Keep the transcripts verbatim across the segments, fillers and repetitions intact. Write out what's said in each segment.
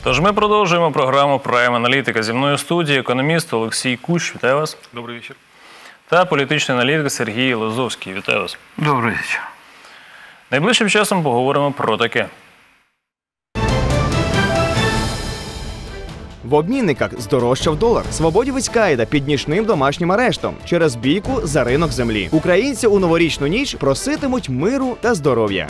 Тож ми продовжуємо програму «Прайм Аналітика». Зі мною в студії економіст Олексій Кущ. Вітаю вас. Добрий вечір. Та політичний аналітик Сергій Лозовський. Вітаю вас. Добрий вечір. Найближчим часом поговоримо про таке. В обмінниках здорожчав долар. Свободівець Каїда під нічним домашнім арештом через бійку за ринок землі. Українці у новорічну ніч проситимуть миру та здоров'я.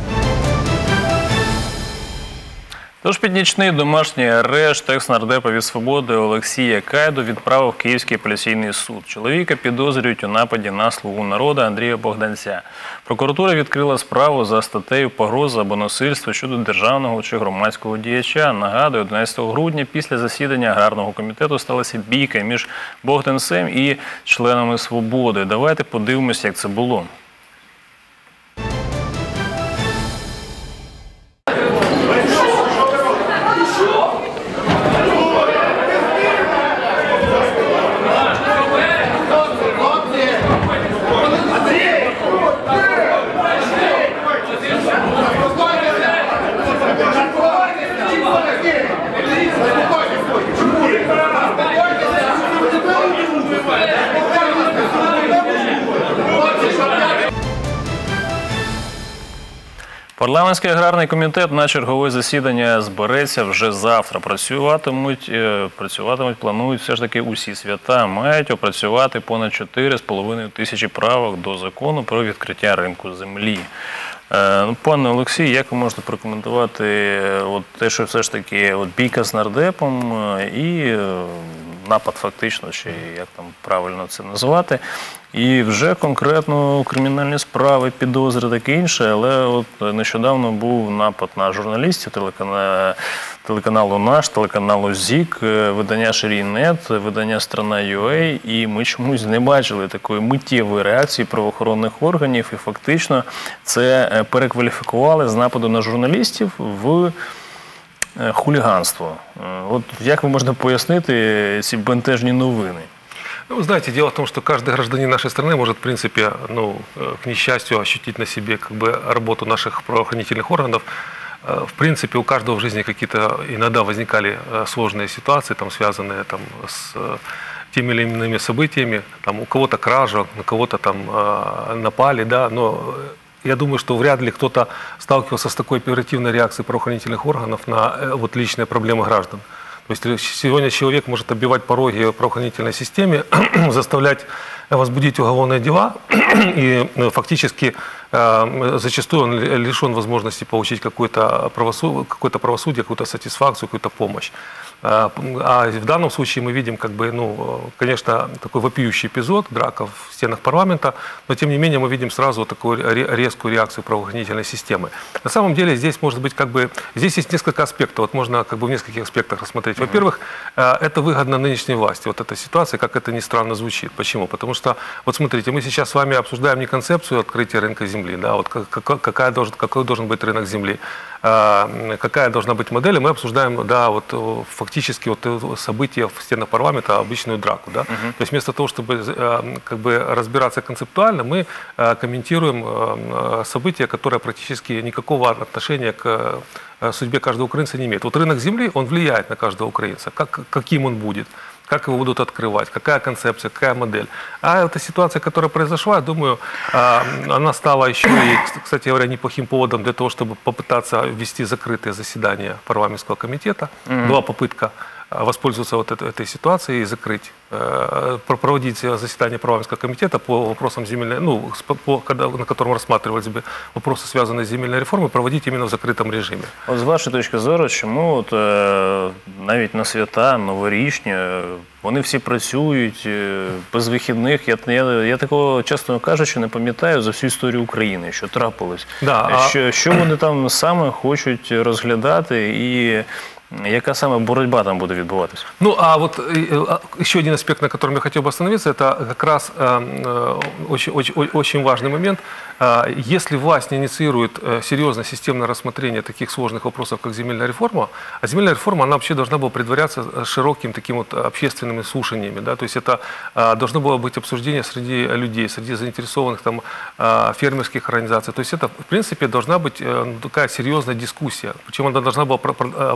Тож під нічний домашній арешт екс-нардепа від «Свободи» Олексія Каїду відправив Київський апеляційний суд. Чоловіка підозрюють у нападі на «Слугу народу» Андрія Богданця. Прокуратура відкрила справу за статтею «Погроза або насильство щодо державного чи громадського діяча». Нагадую, одинадцятого грудня після засідання аграрного комітету сталася бійка між Богданцем і членами «Свободи». Давайте подивимося, як це було. Парламентський аграрний комітет на чергове засідання збереться вже завтра. Працюватимуть, працюватимуть, планують все ж таки усі свята. Мають опрацювати понад чотири з половиною тисячі правок до закону про відкриття ринку землі. Пане Олексій, як ви можете прокоментувати от те, що все ж таки от бійка з нардепом і напад фактично, чи як там правильно це називати, і вже конкретно кримінальні справи, підозри, таке інше, але от нещодавно був напад на журналістів телеканалу, телеканалу «Наш», телеканалу «ЗІК», видання «Ширій.нет», видання «Страна.ua», і ми чомусь не бачили такої миттєвої реакції правоохоронних органів, і фактично це перекваліфікували з нападу на журналістів в хулиганство. От як ви можете пояснити ці бентежні новини? Ну, вы знаете, дело в том, что каждый гражданин нашей страны может, в принципе, ну, к несчастью, ощутить на себе как бы работу наших правоохранительных органов. В принципе, у каждого в жизни какие-то иногда возникали сложные ситуации, там, связанные там, с теми или иными событиями. Там, у кого-то кража, на кого-то там напали, да, но я думаю, что вряд ли кто-то сталкивался с такой оперативной реакцией правоохранительных органов на вот, личные проблемы граждан. То есть сегодня человек может оббивать пороги правоохранительной системе, заставлять возбудить уголовные дела, и фактически зачастую он лишен возможности получить какое-то правосудие, какое-то правосудие, какую-то сатисфакцию, какую-то помощь. А в данном случае мы видим, как бы, ну, конечно, такой вопиющий эпизод, драка в стенах парламента, но тем не менее мы видим сразу такую резкую реакцию правоохранительной системы. На самом деле здесь может быть как бы, здесь есть несколько аспектов, вот можно как бы в нескольких аспектах рассмотреть. Во-первых, это выгодно нынешней власти, вот эта ситуация, как это ни странно звучит. Почему? Потому что, вот смотрите, мы сейчас с вами обсуждаем не концепцию открытия рынка земли, да, вот какая должен, какой должен быть рынок земли, какая должна быть модель, мы обсуждаем, да, вот фактически вот события в стенах парламента, обычную драку, да. Uh-huh. То есть вместо того, чтобы как бы разбираться концептуально, мы комментируем события, которые практически никакого отношения к судьбе каждого украинца не имеют. Вот рынок земли, он влияет на каждого украинца, как, каким он будет, как его будут открывать, какая концепция, какая модель. А эта ситуация, которая произошла, я думаю, она стала еще и, кстати говоря, неплохим поводом для того, чтобы попытаться ввести закрытые заседания парламентского комитета. Mm-hmm. Была попытка воспользоваться вот этой, этой ситуацией и закрыть, э, проводить заседание парламентского комитета по вопросам земельной, ну, по, когда, на котором рассматривались бы вопросы, связанные с земельной реформой, проводить именно в закрытом режиме. От з вашої точки зору, чому от, е, навіть на свята, новорічні, вони всі працюють е, без вихідних? Я, я, я такого, чесно кажучи, не пам'ятаю за всю історію України, що трапилось. Да, що, а... що вони там саме хочуть розглядати і яка саме боротьба там буде відбуватися? Ну, а вот еще один аспект, на котором я хотел бы остановиться, это как раз э, очень, очень, очень важный момент. Если власть не инициирует серьезное системное рассмотрение таких сложных вопросов, как земельная реформа, а земельная реформа, она вообще должна была предваряться широким таким вот общественными слушаниями, да, то есть это должно было быть обсуждение среди людей, среди заинтересованных там фермерских организаций, то есть это, в принципе, должна быть такая серьезная дискуссия, причем она должна была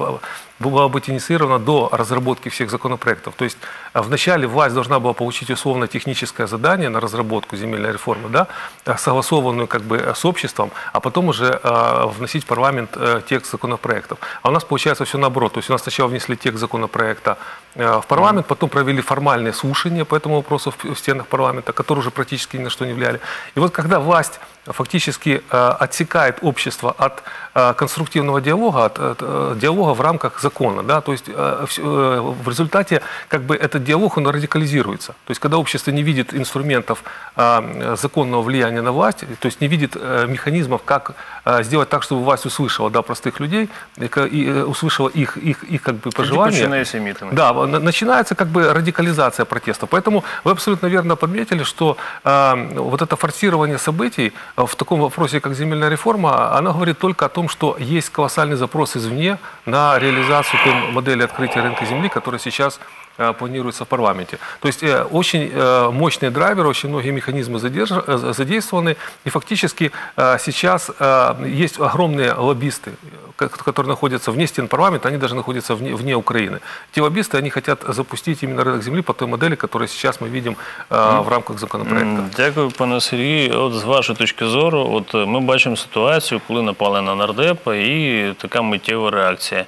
была быть инициирована до разработки всех законопроектов. То есть вначале власть должна была получить условно-техническое задание на разработку земельной реформы, да, согласованную как бы с обществом, а потом уже э, вносить в парламент э, текст законопроектов. А у нас получается все наоборот. То есть у нас сначала внесли текст законопроекта э, в парламент, потом провели формальные слушания по этому вопросу в, в стенах парламента, которые уже практически ни на что не влияли. И вот когда власть фактически э, отсекает общество от э, конструктивного диалога, от, от э, диалога в рамках закона, да, то есть э, э, в результате как бы этот диалог, он радикализируется. То есть когда общество не видит инструментов э, законного влияния на власть, то есть не видит э, механизмов, как э, сделать так, чтобы власть услышала, да, простых людей, и, и э, услышала их, их, их как бы пожелания. Да, начинается как бы радикализация протеста. Поэтому вы абсолютно верно подметили, что э, вот это форсирование событий в таком вопросе, как земельная реформа, она говорит только о том, что есть колоссальный запрос извне на реализацию той модели открытия рынка земли, которая сейчас планируется в парламенте. То есть э, очень э, мощные драйверы, очень многие механизмы задерж... задействованы, и фактически э, сейчас э, есть огромные лоббисты, которые находятся вне стен парламента, они даже находятся вне, вне Украины. Те лоббисты, они хотят запустить именно рынок земли по той модели, которую сейчас мы видим э, в рамках законопроекту. Дякую, пане Сергію. От з вашої точки зору, от ми бачимо ситуацію, коли напали на нардепа, і така миттєва реакція.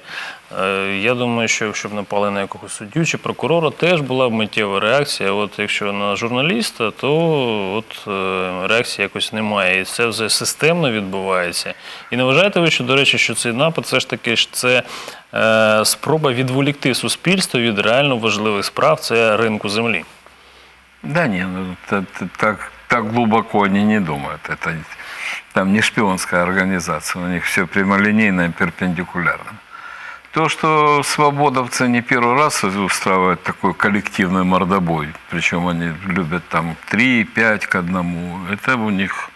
Я думаю, що якщо б напали на якогось суддю чи прокурора, теж була б миттєва реакція. От якщо на журналіста, то от реакції якось немає. І це вже системно відбувається. І не вважаєте ви, що, до речі, що цей напад все ж таки це е, спроба відволікти суспільство від реально важливих справ, це ринку землі? Да нет, ну, так, так глубоко они не думают. Это там не шпионская организация, у них все прямолинейно и перпендикулярно. То, что свободовцы не первый раз устраивают такой коллективный мордобой, причем они любят там три-пять к одному, это у них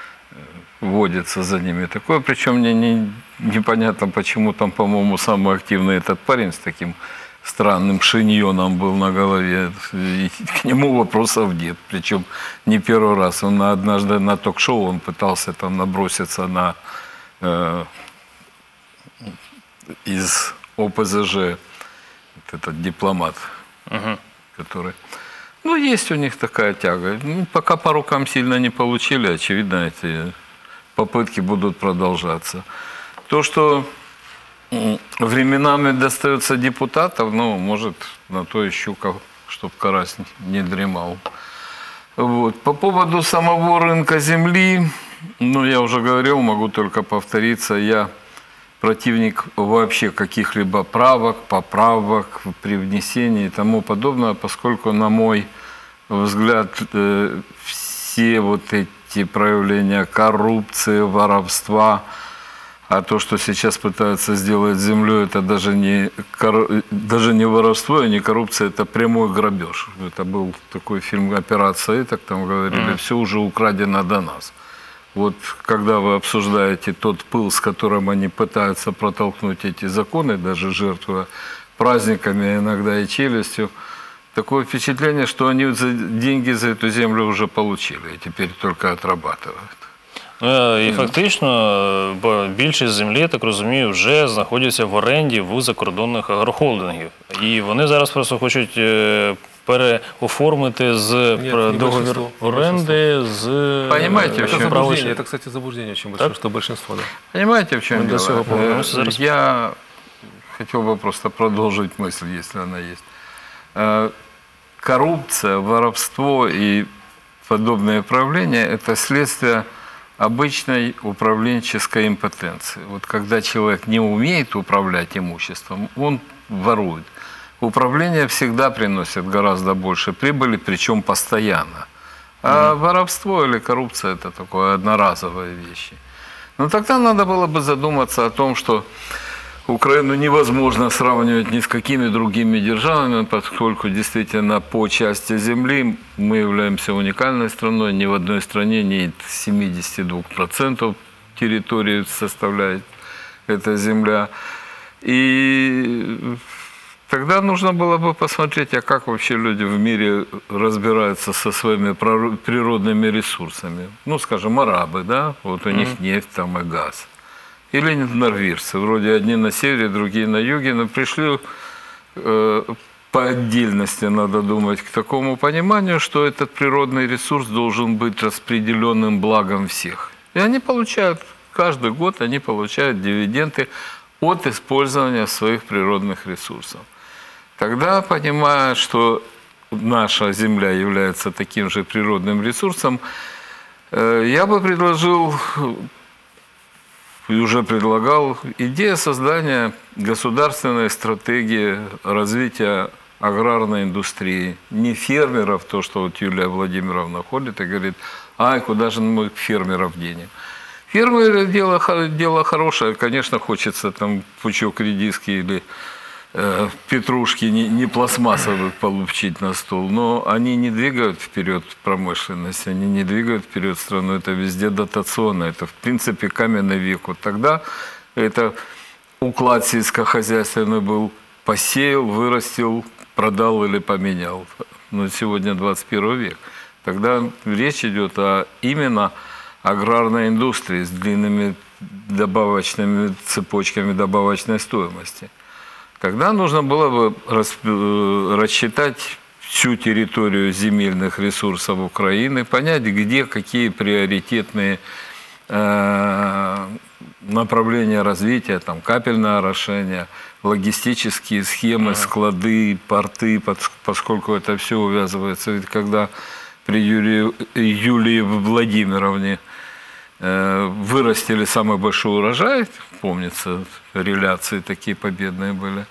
водится за ними такое. Причем мне не, непонятно, почему там, по-моему, самый активный этот парень с таким странным шиньоном был на голове, и к нему вопросов нет. Причем не первый раз. Он однажды на ток-шоу он пытался там наброситься на... Э, из О Пэ Зэ Жэ, вот этот дипломат, угу. который... Ну, есть у них такая тяга. Ну, пока по рукам сильно не получили, очевидно, эти попытки будут продолжаться. То, что временами достается депутатов, ну, может, на то и щука, чтоб карась не дремал. Вот. По поводу самого рынка земли, ну, я уже говорил, могу только повториться, я... противник вообще каких-либо правок, поправок при внесении и тому подобное, поскольку, на мой взгляд, все вот эти проявления коррупции, воровства, а то, что сейчас пытаются сделать с землей, это даже не, даже не воровство и не коррупция, это прямой грабеж. Это был такой фильм «Операция», и так там говорили, mm. все уже украдено до нас. Вот когда вы обсуждаете тот пыл, с которым они пытаются протолкнуть эти законы, даже жертвуя праздниками, иногда и челюстью, такое впечатление, что они за деньги за эту землю уже получили и теперь только отрабатывают. І фактично більшість землі, я так розумію, вже знаходяться в оренді в закордонних агрохолдингів. І вони зараз просто хочуть переоформити з Нет, договір оренди з... Понимаете, в чем заблуждение? Это, кстати, заблуждение очень большое, так? Что большинство. Да. Понимаете, в чем дело? Я хотел бы просто продолжить мысль, если она есть. Коррупция, воровство и подобные проявления – это следствие обычной управленческой импотенции. Вот когда человек не умеет управлять имуществом, он ворует. Управление всегда приносит гораздо больше прибыли, причем постоянно. А mm-hmm. воровство или коррупция – это такое одноразовые вещи. Но тогда надо было бы задуматься о том, что Украину невозможно сравнивать ни с какими другими державами, поскольку действительно по части земли мы являемся уникальной страной. Ни в одной стране нет семьдесят два процента территории составляет эта земля. И тогда нужно было бы посмотреть, а как вообще люди в мире разбираются со своими природными ресурсами. Ну, скажем, арабы, да, вот у mm-hmm. них нефть там и газ. или норвежцы. Вроде одни на севере, другие на юге, но пришли э, по отдельности, надо думать, к такому пониманию, что этот природный ресурс должен быть распределенным благом всех. И они получают, каждый год они получают дивиденды от использования своих природных ресурсов. Тогда, понимая, что наша Земля является таким же природным ресурсом, я бы предложил, и уже предлагал, идею создания государственной стратегии развития аграрной индустрии. Не фермеров, то, что вот Юлия Владимировна ходит и говорит, ай, куда же мы фермеров денем? Фермеры дело, дело хорошее, конечно, хочется там пучок редиски или э, петрушки не, не пластмассовых получить на стол, но они не двигают вперед промышленность, они не двигают вперед страну, это везде дотационно, это в принципе каменный век. Вот тогда это уклад сельскохозяйственный был, посеял, вырастил, продал или поменял. Но сегодня двадцать первый век. Тогда речь идет о именно аграрной индустрии с длинными добавочными цепочками добавочной стоимости. Тогда нужно было бы рассчитать всю территорию земельных ресурсов Украины, понять, где какие приоритетные э, направления развития, там капельное орошение, логистические схемы, склады, порты, поскольку это все увязывается. Ведь когда при Юлии, Юлии Владимировне э, вырастили самый большой урожай, помнится, реляции такие победные были,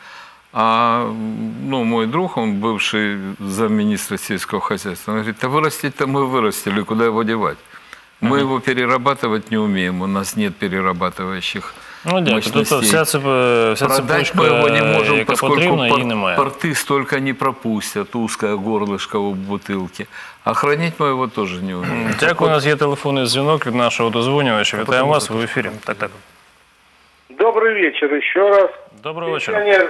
а ну, мой друг, он бывший замминистра сельского хозяйства, он говорит, да вырастить-то мы вырастили, куда его девать? Мы его перерабатывать не умеем, у нас нет перерабатывающих Ну, дякую. Тобто вся, цеп... вся Продать цепочка, мы его не можем, яка поскольку потрібна, пор... її немає. порты столько не пропустят, узкое горлышко в бутылке. А хранить мы его тоже не умеем. Дякую, у нас є телефонний дзвінок від нашого дозвонювача. Вітаємо вас, ви в ефірі. Так, так. Добрый вечер еще раз. Доброго вечера. Пенсионер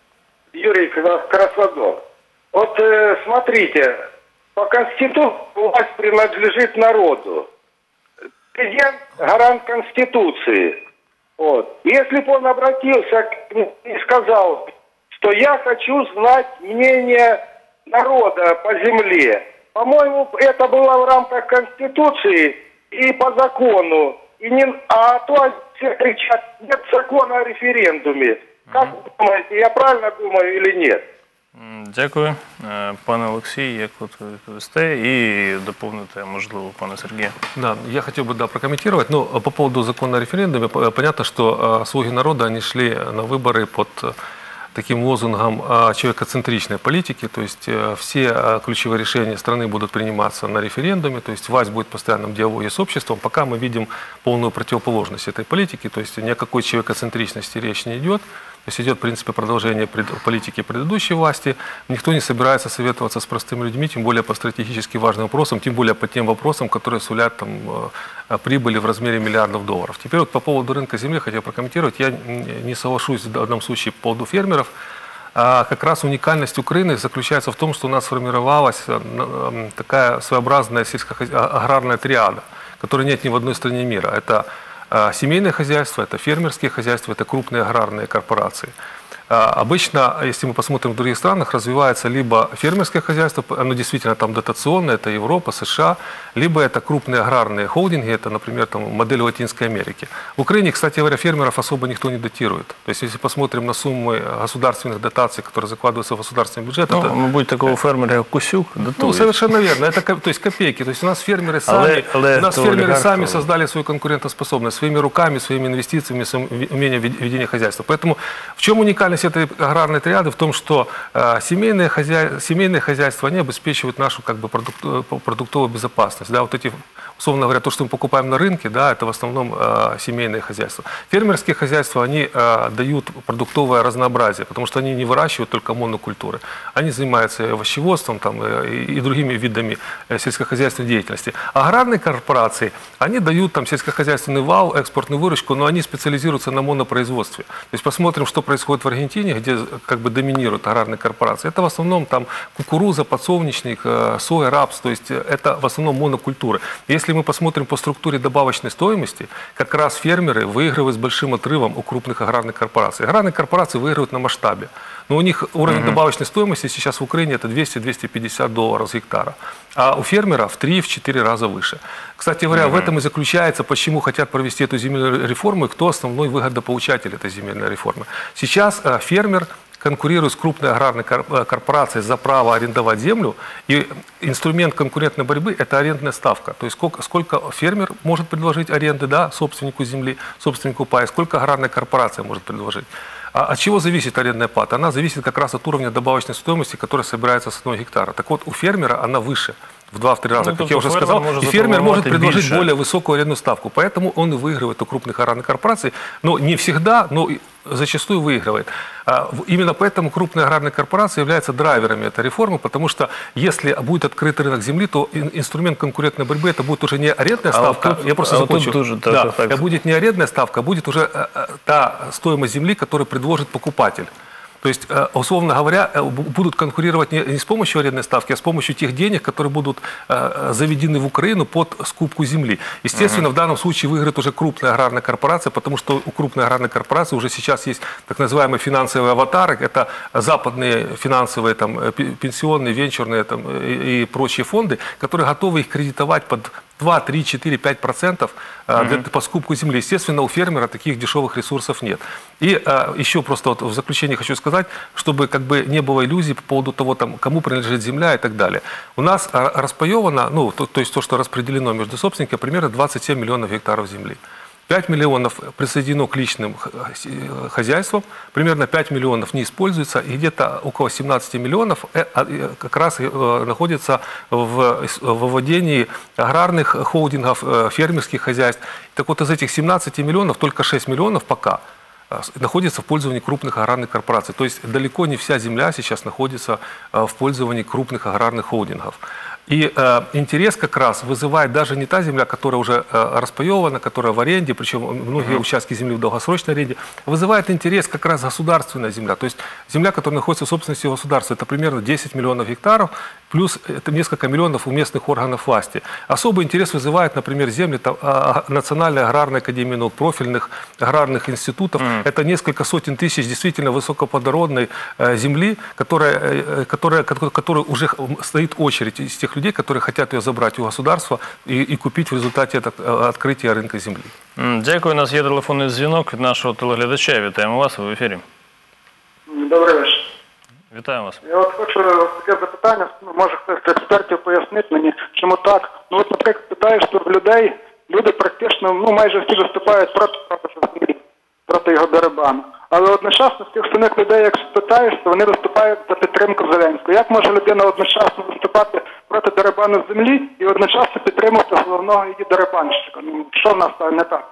Юрий Краснодар. Вот э, смотрите, по Конституции власть принадлежит народу. Президент – гарант Конституции. Вот. Если бы он обратился и сказал, что я хочу знать мнение народа по земле, по-моему, это было в рамках Конституции и по закону. И не, а то все кричат, нет закона о референдуме. Как вы думаете, я правильно думаю или нет? Дякую. Пане Олексій, як от ви відповісте і доповните, можливо, пане Сергію. Да, я хотел бы да, прокомментировать. Ну, по поводу закона о референдуме, понятно, что «Слуги народа», они шли на выборы под таким лозунгом человекоцентричной политики, то есть все ключевые решения страны будут приниматься на референдуме, то есть власть будет в постоянном диалоге с обществом, пока мы видим полную противоположность этой политики, то есть ни о какой человекоцентричности речь не идет. То есть идет, в принципе, продолжение политики предыдущей власти. Никто не собирается советоваться с простыми людьми, тем более по стратегически важным вопросам, тем более по тем вопросам, которые сулят там, прибыли в размере миллиардов долларов. Теперь вот по поводу рынка земли хотел прокомментировать. Я не соглашусь в данном случае по поводу фермеров. А как раз уникальность Украины заключается в том, что у нас сформировалась такая своеобразная сельскохозяйственная триада, которой нет ни в одной стране мира. Это семейное хозяйство, это фермерские хозяйства, это крупные аграрные корпорации. Обычно, если мы посмотрим в других странах, развивается либо фермерское хозяйство, оно действительно там дотационное, это Европа, США, либо это крупные аграрные холдинги, это, например, там, модель Латинской Америки. В Украине, кстати говоря, фермеров особо никто не датирует. То есть, если посмотрим на суммы государственных дотаций, которые закладываются в государственный бюджет... Ну, это... мабуть, такого фермера, как Кусюк, датують. Ну, совершенно верно. Это то есть, копейки. То есть, у нас фермеры сами, але, але у нас фермеры сами олигархов. создали свою конкурентоспособность своими руками, своими инвестициями, своим умением ведения хозяйства. Поэтому в чем уникальность этой аграрной триады? В том, что э, семейные, хозя... семейные хозяйства, они обеспечивают нашу как бы, продук... продуктовую безопасность. Да, вот эти, условно говоря, то, что мы покупаем на рынке, да, это в основном э, семейные хозяйства. Фермерские хозяйства, они э, дают продуктовое разнообразие, потому что они не выращивают только монокультуры. Они занимаются и овощеводством там, и, и другими видами э, сельскохозяйственной деятельности. Аграрные корпорации, они дают там сельскохозяйственный вал, экспортную выручку, но они специализируются на монопроизводстве. То есть посмотрим, что происходит в Аргентине. Аргентине, где как бы доминируют аграрные корпорации, это в основном там кукуруза, подсолнечник, соя, рапс, то есть это в основном монокультуры. Если мы посмотрим по структуре добавочной стоимости, как раз фермеры выигрывают с большим отрывом у крупных аграрных корпораций. Аграрные корпорации выигрывают на масштабе. Но у них уровень uh-huh. добавочной стоимости сейчас в Украине это двести — двести пятьдесят долларов с гектара. А у фермера в три-четыре раза выше. Кстати говоря, uh-huh. в этом и заключается, почему хотят провести эту земельную реформу и кто основной выгодополучатель этой земельной реформы. Сейчас э, фермер конкурирует с крупной аграрной корпорацией за право арендовать землю, и инструмент конкурентной борьбы – это арендная ставка. То есть сколько, сколько фермер может предложить аренды, да, собственнику земли, собственнику пая, сколько аграрная корпорация может предложить. А от чего зависит арендная плата? Она зависит как раз от уровня добавочной стоимости, которая собирается с одного гектара. Так вот, у фермера она выше, в два-три раза, ну, как я уже сказал. И фермер может предложить больше. более высокую арендную ставку. Поэтому он и выигрывает у крупных аграрных корпораций. Но не всегда, но зачастую выигрывает. Именно поэтому крупные аграрные корпорации являются драйверами этой реформы, потому что если будет открыт рынок земли, то инструмент конкурентной борьбы это будет уже не арендная а ставка. Вот тут, я просто а закончу. Вот тоже, да, так, так. Это будет не арендная ставка, а будет уже та стоимость земли, которую предложит покупатель. То есть, условно говоря, будут конкурировать не с помощью арендной ставки, а с помощью тех денег, которые будут заведены в Украину под скупку земли. Естественно, uh-huh. в данном случае выиграет уже крупная аграрная корпорация, потому что у крупной аграрной корпорации уже сейчас есть так называемые финансовые аватары. Это западные финансовые, там, пенсионные, венчурные там, и, и прочие фонды, которые готовы их кредитовать под два, три, четыре, пять процентов для по скупку земли. Естественно, у фермера таких дешевых ресурсов нет. И а, еще просто вот в заключение хочу сказать, чтобы как бы не было иллюзий по поводу того, там, кому принадлежит земля и так далее. У нас распаевано, ну, то, то есть то, что распределено между собственниками, примерно двадцать семь миллионов гектаров земли. пять миллионов присоединено к личным хозяйствам, примерно пять миллионов не используется, и где-то около семнадцати миллионов как раз находится в владении аграрных холдингов, фермерских хозяйств. Так вот, из этих семнадцати миллионов только шесть миллионов пока находится в пользовании крупных аграрных корпораций. То есть далеко не вся земля сейчас находится в пользовании крупных аграрных холдингов. И э, интерес как раз вызывает даже не та земля, которая уже э, распаевана, которая в аренде, причем многие uh-huh. участки земли в долгосрочной аренде, вызывает интерес как раз государственная земля. То есть земля, которая находится в собственности государства, это примерно десять миллионов гектаров, плюс это несколько миллионов у местных органов власти. Особый интерес вызывает, например, земли там, Национальной аграрной академии наук, профильных аграрных институтов. Uh-huh. Это несколько сотен тысяч действительно высокоплодородной э, земли, которая, э, которая, которая уже стоит очередь из тех людей, которые хотят ее забрать у государства и, і купити в результаті відкриття ринку землі. Дякую. У нас є телефонний дзвінок від нашого телеглядача. Вітаємо вас, ви в ефірі. Добрий вечір. Вітаємо вас. Я от хочу таке запитання, може хтось з експертів пояснить мені, чому так. Ну от, наприклад, питаєш, що в людей, люди практично, ну майже всі виступають проти землі, проти його дерибану. Але одночасно з тих самих людей, як спитаєш, то вони виступають за підтримку Зеленського. Як може людина одночасно виступати проти дерибану землі і одночасно підтримувати головного її дерибанщика? Ну, що в нас не так?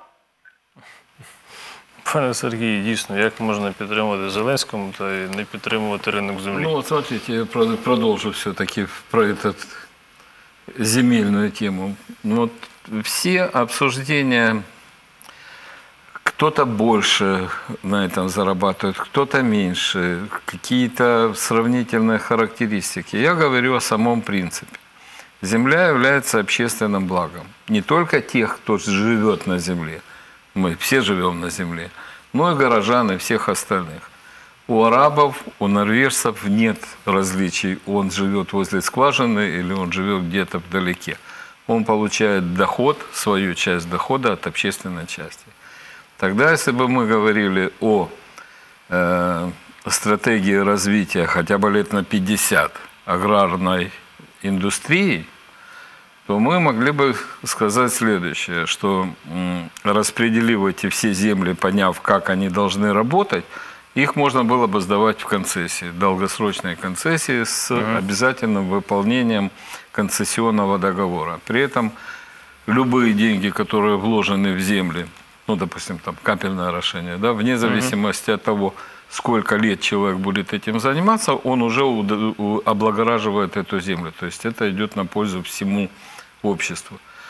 Пане Сергію, дійсно, як можна підтримувати Зеленського та не підтримувати ринок землі? Ну, вот смотрите, я продолжу все-таки про эту земельную тему. Ну, вот все обсуждения... Кто-то больше на этом зарабатывает, кто-то меньше, какие-то сравнительные характеристики. Я говорю о самом принципе. Земля является общественным благом. Не только тех, кто живет на земле, мы все живем на земле, но и горожан, и всех остальных. У арабов, у норвежцев нет различий, он живет возле скважины или он живет где-то вдалеке. Он получает доход, свою часть дохода от общественной части. Тогда, если бы мы говорили о э, стратегии развития хотя бы лет на пятьдесят аграрной индустрии, то мы могли бы сказать следующее, что м, распределив эти все земли, поняв, как они должны работать, их можно было бы сдавать в концессии, долгосрочные концессии с uh-huh. обязательным выполнением концессионного договора. При этом любые деньги, которые вложены в земли, ну, допустим, там капельное орошение, да, вне зависимости uh-huh. от того, сколько лет человек будет этим заниматься, он уже облагораживает эту землю. То есть это идет на пользу всему обществу.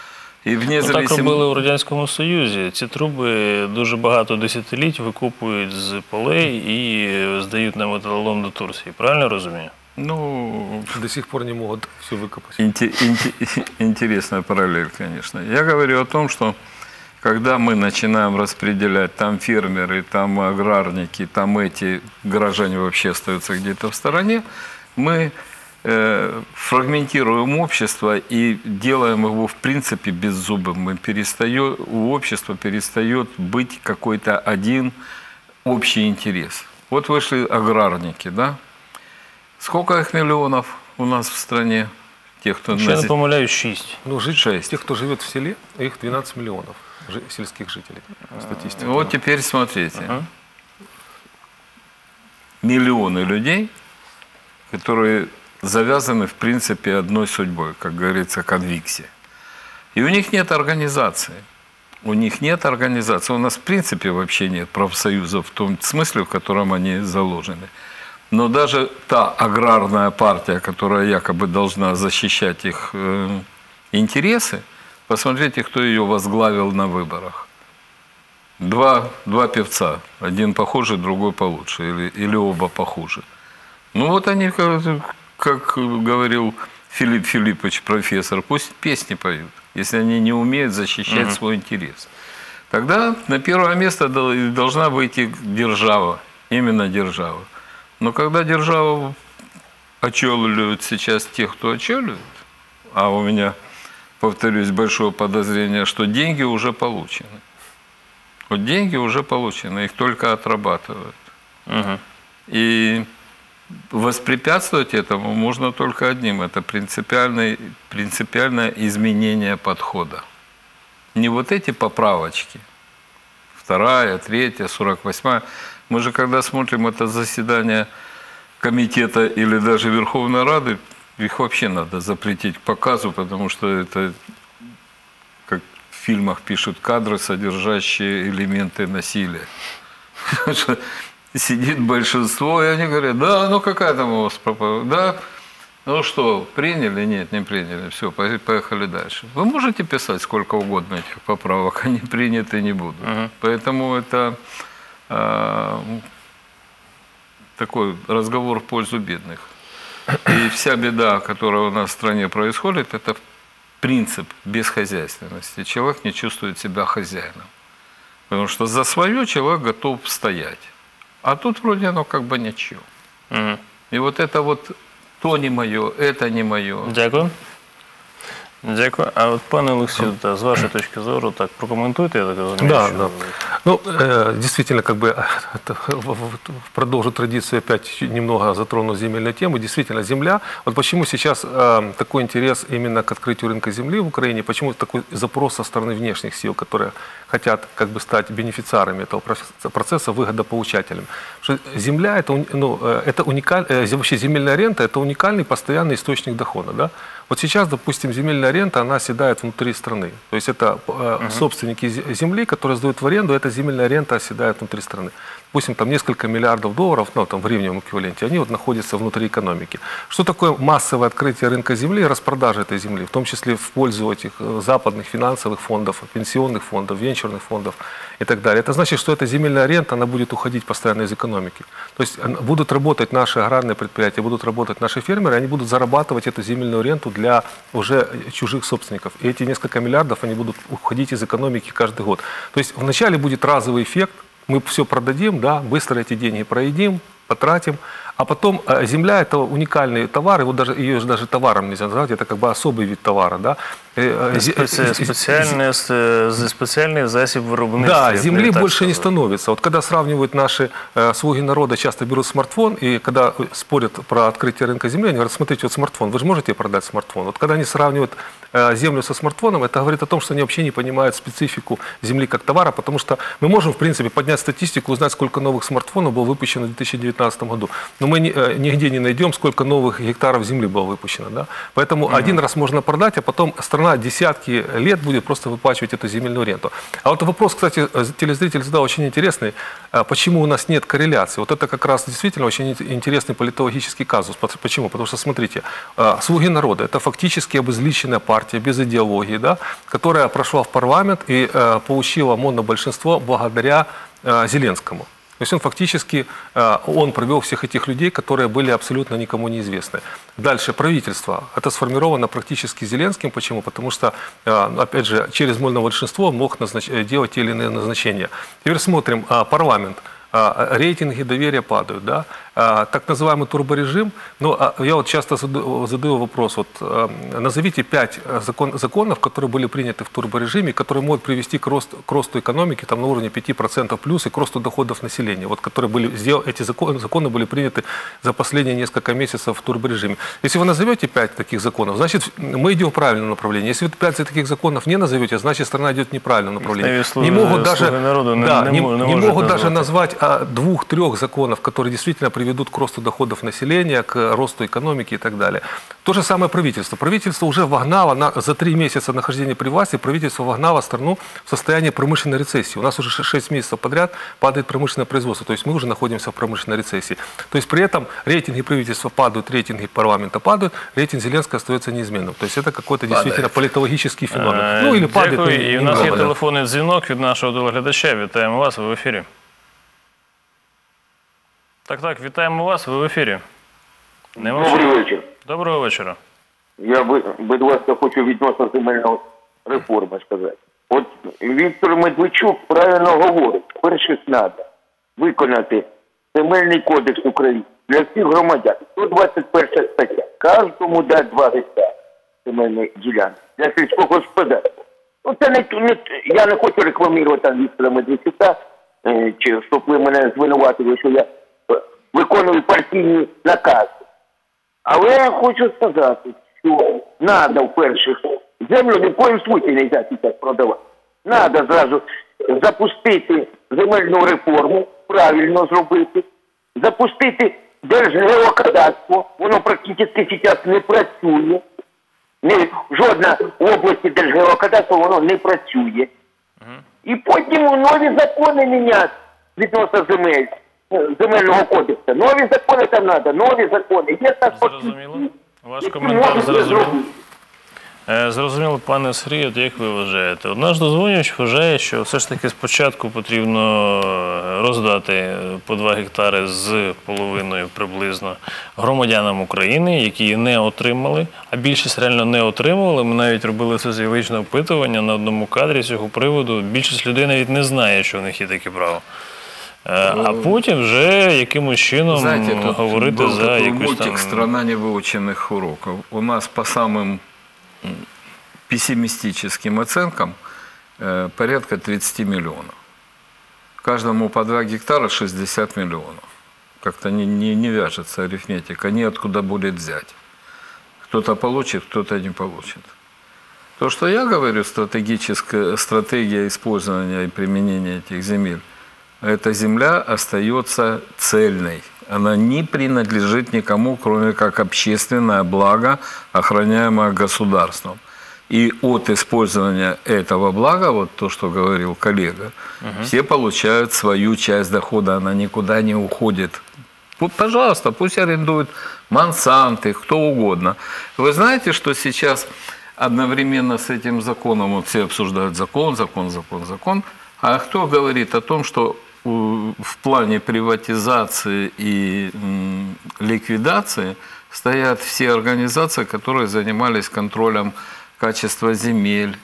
І вне Ну, так робили у Радянському Союзі. Ці труби дуже багато десятиліть викупують з полей і здають на металолом до Турції. Правильно розумію? Ну, До сих пор не могут все выкопать. инте- инте- интересная параллель, конечно. Я говорю о том, что когда мы начинаем распределять, там фермеры, там аграрники, там эти горожане вообще остаются где-то в стороне, мы э, фрагментируем общество и делаем его в принципе беззубым. Мы перестает, у общества перестает быть какой-то один общий интерес. Вот вышли аграрники, да? Сколько их миллионов у нас в стране? Тех, кто Якщо я на... не помиляюсь, шість. Ну, жить, Шесть. тех, кто живет в селе, их двенадцать миллионов жи- сельских жителей. Статистика. Вот теперь смотрите. Ага. Миллионы людей, которые завязаны, в принципе, одной судьбой, как говорится, конвиксия. И у них нет организации. У них нет организации. У нас, в принципе, вообще нет профсоюзов в том смысле, в котором они заложены. Но даже та аграрная партия, которая якобы должна защищать их э, интересы, посмотрите, кто ее возглавил на выборах. Два, два певца. Один похуже, другой получше. Или, или оба похуже. Ну вот они, как, как говорил Филипп Филиппович, профессор, пусть песни поют, если они не умеют защищать Мгм. свой интерес. Тогда на первое место дол- должна выйти держава, именно держава. Но когда державу очелюют сейчас тех, кто очелюет, а у меня, повторюсь, большое подозрение, что деньги уже получены. Вот деньги уже получены, их только отрабатывают. Угу. И воспрепятствовать этому можно только одним. Это принципиальное, принципиальное изменение подхода. Не вот эти поправочки. Вторая, третья, сорок восьмая. Мы же, когда смотрим это заседание комитета или даже Верховной Рады, их вообще надо запретить к показу, потому что это, как в фильмах пишут, кадры, содержащие элементы насилия. Сидит большинство, и они говорят, да, ну какая там у вас проповедь? Да, ну что, приняли? Нет, не приняли. Все, поехали дальше. Вы можете писать сколько угодно этих поправок, они приняты не будут. Угу. Поэтому это э, такой разговор в пользу бедных. И вся беда, которая у нас в стране происходит, это принцип бесхозяйственности. Человек не чувствует себя хозяином. Потому что за свое человек готов стоять. А тут вроде оно как бы ничего. Угу. И вот это вот то не мое, это не мое. Дякую. Дякую. А от пане Олексію, та, з вашої точки зору, так прокоментуйте, я так розумію. Да, що- да. Ну, э, действительно, как бы это, в- в- продолжу традицию, опять чуть немного затрону земельную тему. Действительно, земля. Вот почему сейчас э, такой интерес именно к открытию рынка земли в Украине, почему такой запрос со стороны внешних сил, которые хотят как бы стать бенефициарами этого проф- процесса, выгодополучателем. Что земля это, уни- ну, э, это уникаль, э, вообще земельная рента это уникальный постоянный источник дохода, да? Вот сейчас, допустим, земельная рента, она оседает внутри страны. То есть это э, собственники зе- земли, которые сдают в аренду, эта земельная рента оседает внутри страны. Допустим, там несколько миллиардов долларов, ну, там в гривневом эквиваленте, они вот находятся внутри экономики. Что такое массовое открытие рынка земли и распродажа этой земли, в том числе в пользу этих э, западных финансовых фондов, пенсионных фондов, венчурных фондов и так далее? Это значит, что эта земельная рента, она будет уходить постоянно из экономики. То есть э, будут работать наши аграрные предприятия, будут работать наши фермеры, они будут зарабатывать эту земельную ренту для уже чужих собственников. И эти несколько миллиардов, они будут уходить из экономики каждый год. То есть вначале будет разовый эффект, мы все продадим, да, быстро эти деньги проедим, потратим, а потом э, земля это уникальный товар, его даже, ее же даже товаром нельзя назвать, это как бы особый вид товара, да. Э, э, Спеці- зе- Спеціальний, с- з- спеціальний засіб виробництва. Да, я земли б так больше не сказав. становится. Вот когда сравнивают наши э, слуги народа, часто берут смартфон, и когда спорят про открытие рынка земли, они говорят, смотрите, вот смартфон, вы же можете продать смартфон. Вот когда они сравнивают э, землю со смартфоном, это говорит о том, что они вообще не понимают специфику земли как товара, потому что мы можем, в принципе, поднять статистику, узнать, сколько новых смартфонов было выпущено в две тысячи девятнадцатом году. но мы ни- нигде не найдем, сколько новых гектаров земли было выпущено. Да? Поэтому mm-hmm. один раз можно продать, а потом страна десятки лет будет просто выплачивать эту земельную ренту. А вот вопрос, кстати, телезритель задал очень интересный. Почему у нас нет корреляции? Вот это как раз действительно очень интересный политологический казус. Почему? Потому что, смотрите, «Слуги народа» — это фактически обезличенная партия без идеологии, да, которая прошла в парламент и получила монобольшинство благодаря Зеленскому. То есть он фактически, он провел всех этих людей, которые были абсолютно никому неизвестны. Дальше правительство. Это сформировано практически Зеленским. Почему? Потому что, опять же, через монобольшинство он мог назнач... делать те или иные назначения. Теперь смотрим парламент. Рейтинги доверия падают, да? Так называемый турборежим. Но я вот часто задаю вопрос, вот назовите пять закон, законов, которые были приняты в турборежиме, которые могут привести к росту, к росту экономики там, на уровне пяти процентов плюс и к росту доходов населения. Вот, которые были сделаны, эти законы, законы были приняты за последние несколько месяцев в турборежиме. Если вы назовете пять таких законов, значит, мы идем в правильном направлении. Если вы пять таких законов не назовете, значит, страна идет в неправильном направлении. Не могут даже, да, не, не могут даже назвать двух-трех законов, которые действительно приведут к росту доходов населения, к росту экономики и так далее. То же самое правительство. Правительство уже вогнало, на, за три месяца нахождения при власти, правительство вогнало страну в состояние промышленной рецессии. У нас уже шесть месяцев подряд падает промышленное производство, то есть мы уже находимся в промышленной рецессии. То есть при этом рейтинги правительства падают, рейтинги парламента падают, рейтинг Зеленского остается неизменным. То есть это какой-то действительно политологический феномен. Ну или падает. Дякую. І у нас є телефонний дзвінок від нашого телеглядача. Вітаємо вас, ви в ефірі. Так, так, вітаємо вас, ви в ефірі. Нема Добрий що? вечір. Доброго вечора. Я, будь ласка, хочу відносно земельної реформи сказати. От Віктор Медведчук правильно говорить, перше треба виконати Земельний кодекс України для всіх громадян. сто двадцять перша стаття. Кожному дати два гектари земельної ділянки для сільського господарства. Ну, це не, не, я не хочу рекламувати там Віктора Медведчука, чи щоб ви мене звинуватили, що я виконую партійні накази. Але я хочу сказати, що треба вперше землю ні в коїм случаї не можна так продавати. Треба зразу запустити земельну реформу, правильно зробити, запустити Держгеокадастро, воно практично зараз не працює. Не, жодна в області Держгеокадастру воно не працює. І потім нові закони міняти відносно земель. Земельного кодексу. Нові закони там треба, нові закони. Є так Зрозуміло. Ваш коментар зрозуміло. Зрозуміло, пане Сергію, як ви вважаєте? От наш дозвонювач вважає, що все ж таки спочатку потрібно роздати по два гектари з половиною приблизно громадянам України, які її не отримали, а більшість реально не отримували. Ми навіть робили соціологічне опитування на одному кадрі з цього приводу. Більшість людей навіть не знає, що у них є таке право. А потім вже якимось чином Знаете, тут говорити был за такой якусь мультик там... «Страна невыученных уроков». У нас по самым пессимистическим оценкам э, порядка тридцать миллионов. Каждому по два гектара шестьдесят миллионов. Как-то не, не, не вяжется арифметика, неоткуда будет взять. Кто-то получит, кто-то не получит. То, что я говорю, стратегическая стратегия использования и применения этих земель, эта земля остается цельной. Она не принадлежит никому, кроме как общественное благо, охраняемое государством. И от использования этого блага, вот то, что говорил коллега, угу. все получают свою часть дохода, она никуда не уходит. Пожалуйста, пусть арендуют Монсанты, кто угодно. Вы знаете, что сейчас одновременно с этим законом, вот все обсуждают закон, закон, закон, закон, а кто говорит о том, что в плане приватизации и ликвидации стоят все организации, которые занимались контролем качества земель,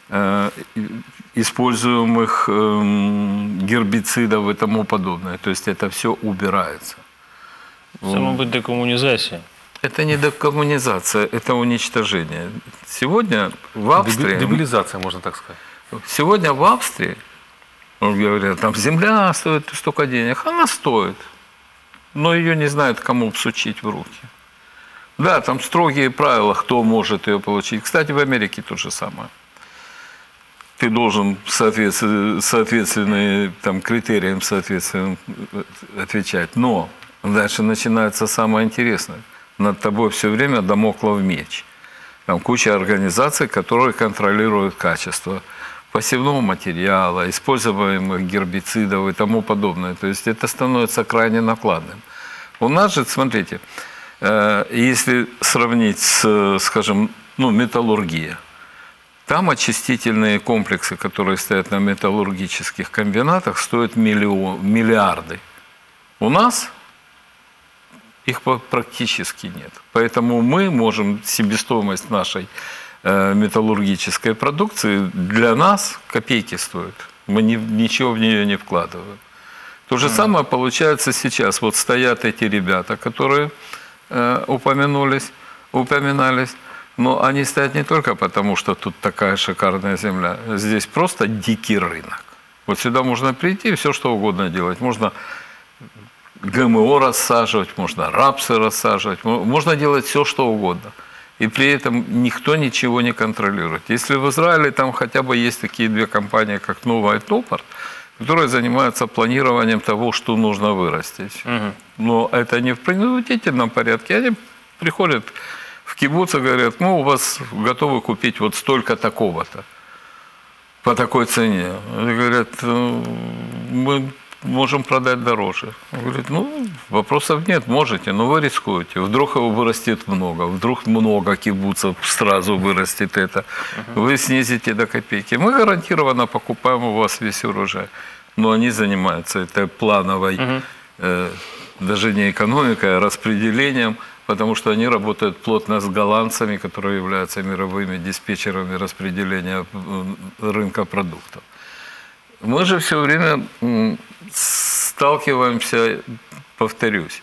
используемых гербицидов и тому подобное. То есть это все убирается. Это, может быть, декоммунизация. Это не декоммунизация, это уничтожение. Сегодня в Австрии... Дебилизация, можно так сказать. Сегодня в Австрии, говорят, там земля стоит столько денег, она стоит, но ее не знают, кому всучить в руки. Да, там строгие правила, кто может ее получить. Кстати, в Америке то же самое. Ты должен соответственно, соответственные там, критериям соответственно, отвечать. Но Дальше начинается самое интересное. Над тобой все время дамоклов меч. Там куча организаций, которые контролируют качество посевного материала, используемых гербицидов и тому подобное. То есть это становится крайне накладным. У нас же, смотрите, если сравнить с, скажем, ну, металлургией, там очистительные комплексы, которые стоят на металлургических комбинатах, стоят миллион, миллиарды. У нас их практически нет. Поэтому мы можем себестоимость нашей э, металлургической продукции для нас копейки стоит. Мы ни, ничего в нее не вкладываем. То же самое получается сейчас. Вот стоят эти ребята, которые э, упомянулись, упоминались. Но они стоят не только потому, что тут такая шикарная земля. Здесь просто дикий рынок. Вот сюда можно прийти и все, что угодно делать. Можно ГМО рассаживать, можно рапсы рассаживать. Можно делать все, что угодно. И при этом никто ничего не контролирует. Если в Израиле там хотя бы есть такие две компании, как Нова и Топорт, которые занимаются планированием того, что нужно вырастить. Угу. Но это не в принудительном порядке. Они приходят в кибуц и говорят, ну, у вас готовы купить вот столько такого-то по такой цене. Они говорят, мы можем продать дороже. Он говорит, ну, вопросов нет, можете, но вы рискуете. Вдруг его вырастет много, вдруг много кибуцев сразу вырастет это. Вы снизите до копейки. Мы гарантированно покупаем у вас весь урожай. Но они занимаются этой плановой, э, даже не экономикой, а распределением, потому что они работают плотно с голландцами, которые являются мировыми диспетчерами распределения рынка продуктов. Мы же все время сталкиваемся, повторюсь,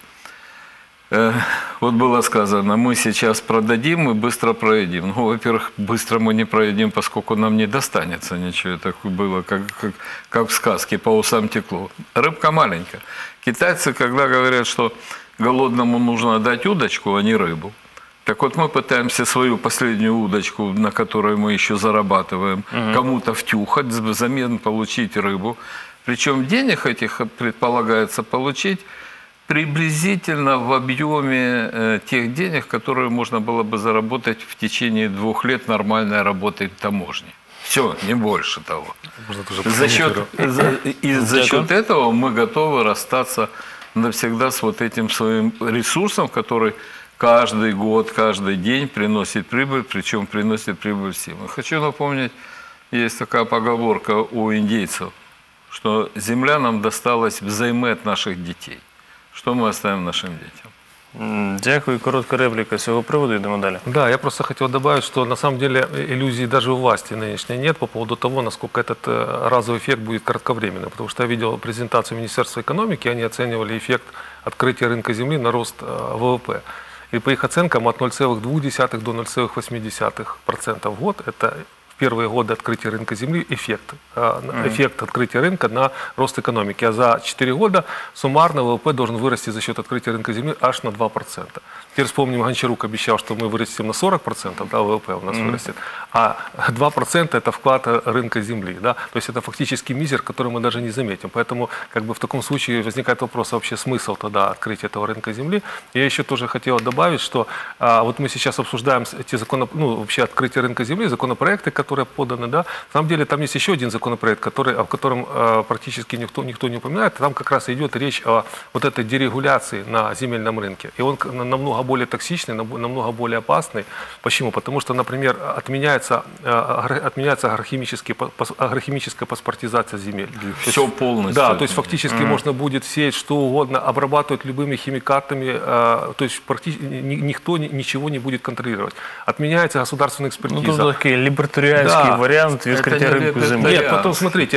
вот было сказано, мы сейчас продадим и быстро проедим. Ну, во-первых, быстро мы не проедим, поскольку нам не достанется ничего. Так было, как, как, как в сказке, по усам текло. Рыбка маленькая. Китайцы, когда говорят, что голодному нужно дать удочку, а не рыбу. Так вот мы пытаемся свою последнюю удочку, на которой мы еще зарабатываем, угу. кому-то втюхать, взамен получить рыбу. Причем денег этих предполагается получить приблизительно в объеме э, тех денег, которые можно было бы заработать в течение двух лет нормальной работы таможни. Все, не больше того. За счет, за, и за счет этого мы готовы расстаться навсегда с вот этим своим ресурсом, который каждый год, каждый день приносит прибыль, причем приносит прибыль всем. Хочу напомнить, есть такая поговорка у индейцев, что земля нам досталась взаймы от наших детей. Что мы оставим нашим детям? Дякую. Коротка реплика с этого привода, идем далее. Да, я просто хотел добавить, что на самом деле иллюзий даже у власти нынешней нет по поводу того, насколько этот разовый эффект будет кратковременным. Потому что я видел презентацию Министерства экономики, они оценивали эффект открытия рынка земли на рост ВВП. И по их оценкам от ноль целых двух десятых до ноль целых восьми десятых процента в год это первые годы открытия рынка земли эффект, эффект открытия рынка на рост экономики. А за четыре года суммарно ВВП должен вырасти за счет открытия рынка земли аж на два процента. Теперь вспомним, Гончарук обещал, что мы вырастем на сорок процентов, да, ВВП у нас mm-hmm. вырастет, а два процента это вклад рынка земли. Да? То есть это фактически мизер, который мы даже не заметим. Поэтому как бы в таком случае возникает вопрос, вообще смысл тогда открытия этого рынка земли. Я еще тоже хотел добавить, что а, вот мы сейчас обсуждаем эти законы, ну, вообще открытие рынка земли, законопроекты, которые поданы. Да? На самом деле там есть еще один законопроект, который, о котором а, практически никто, никто не упоминает. Там как раз идет речь о вот этой дерегуляции на земельном рынке. И он намного более токсичный, намного более опасный. Почему? Потому что, например, отменяется, отменяется агрохимическая паспортизация земель. Все полностью. Да, то есть фактически mm-hmm. можно будет сеять что угодно, обрабатывать любыми химикатами, то есть практически никто ничего не будет контролировать. Отменяется государственная экспертиза. Ну, тут такой либертарианский да. вариант открытия рынка земли. Нет, потом смотрите,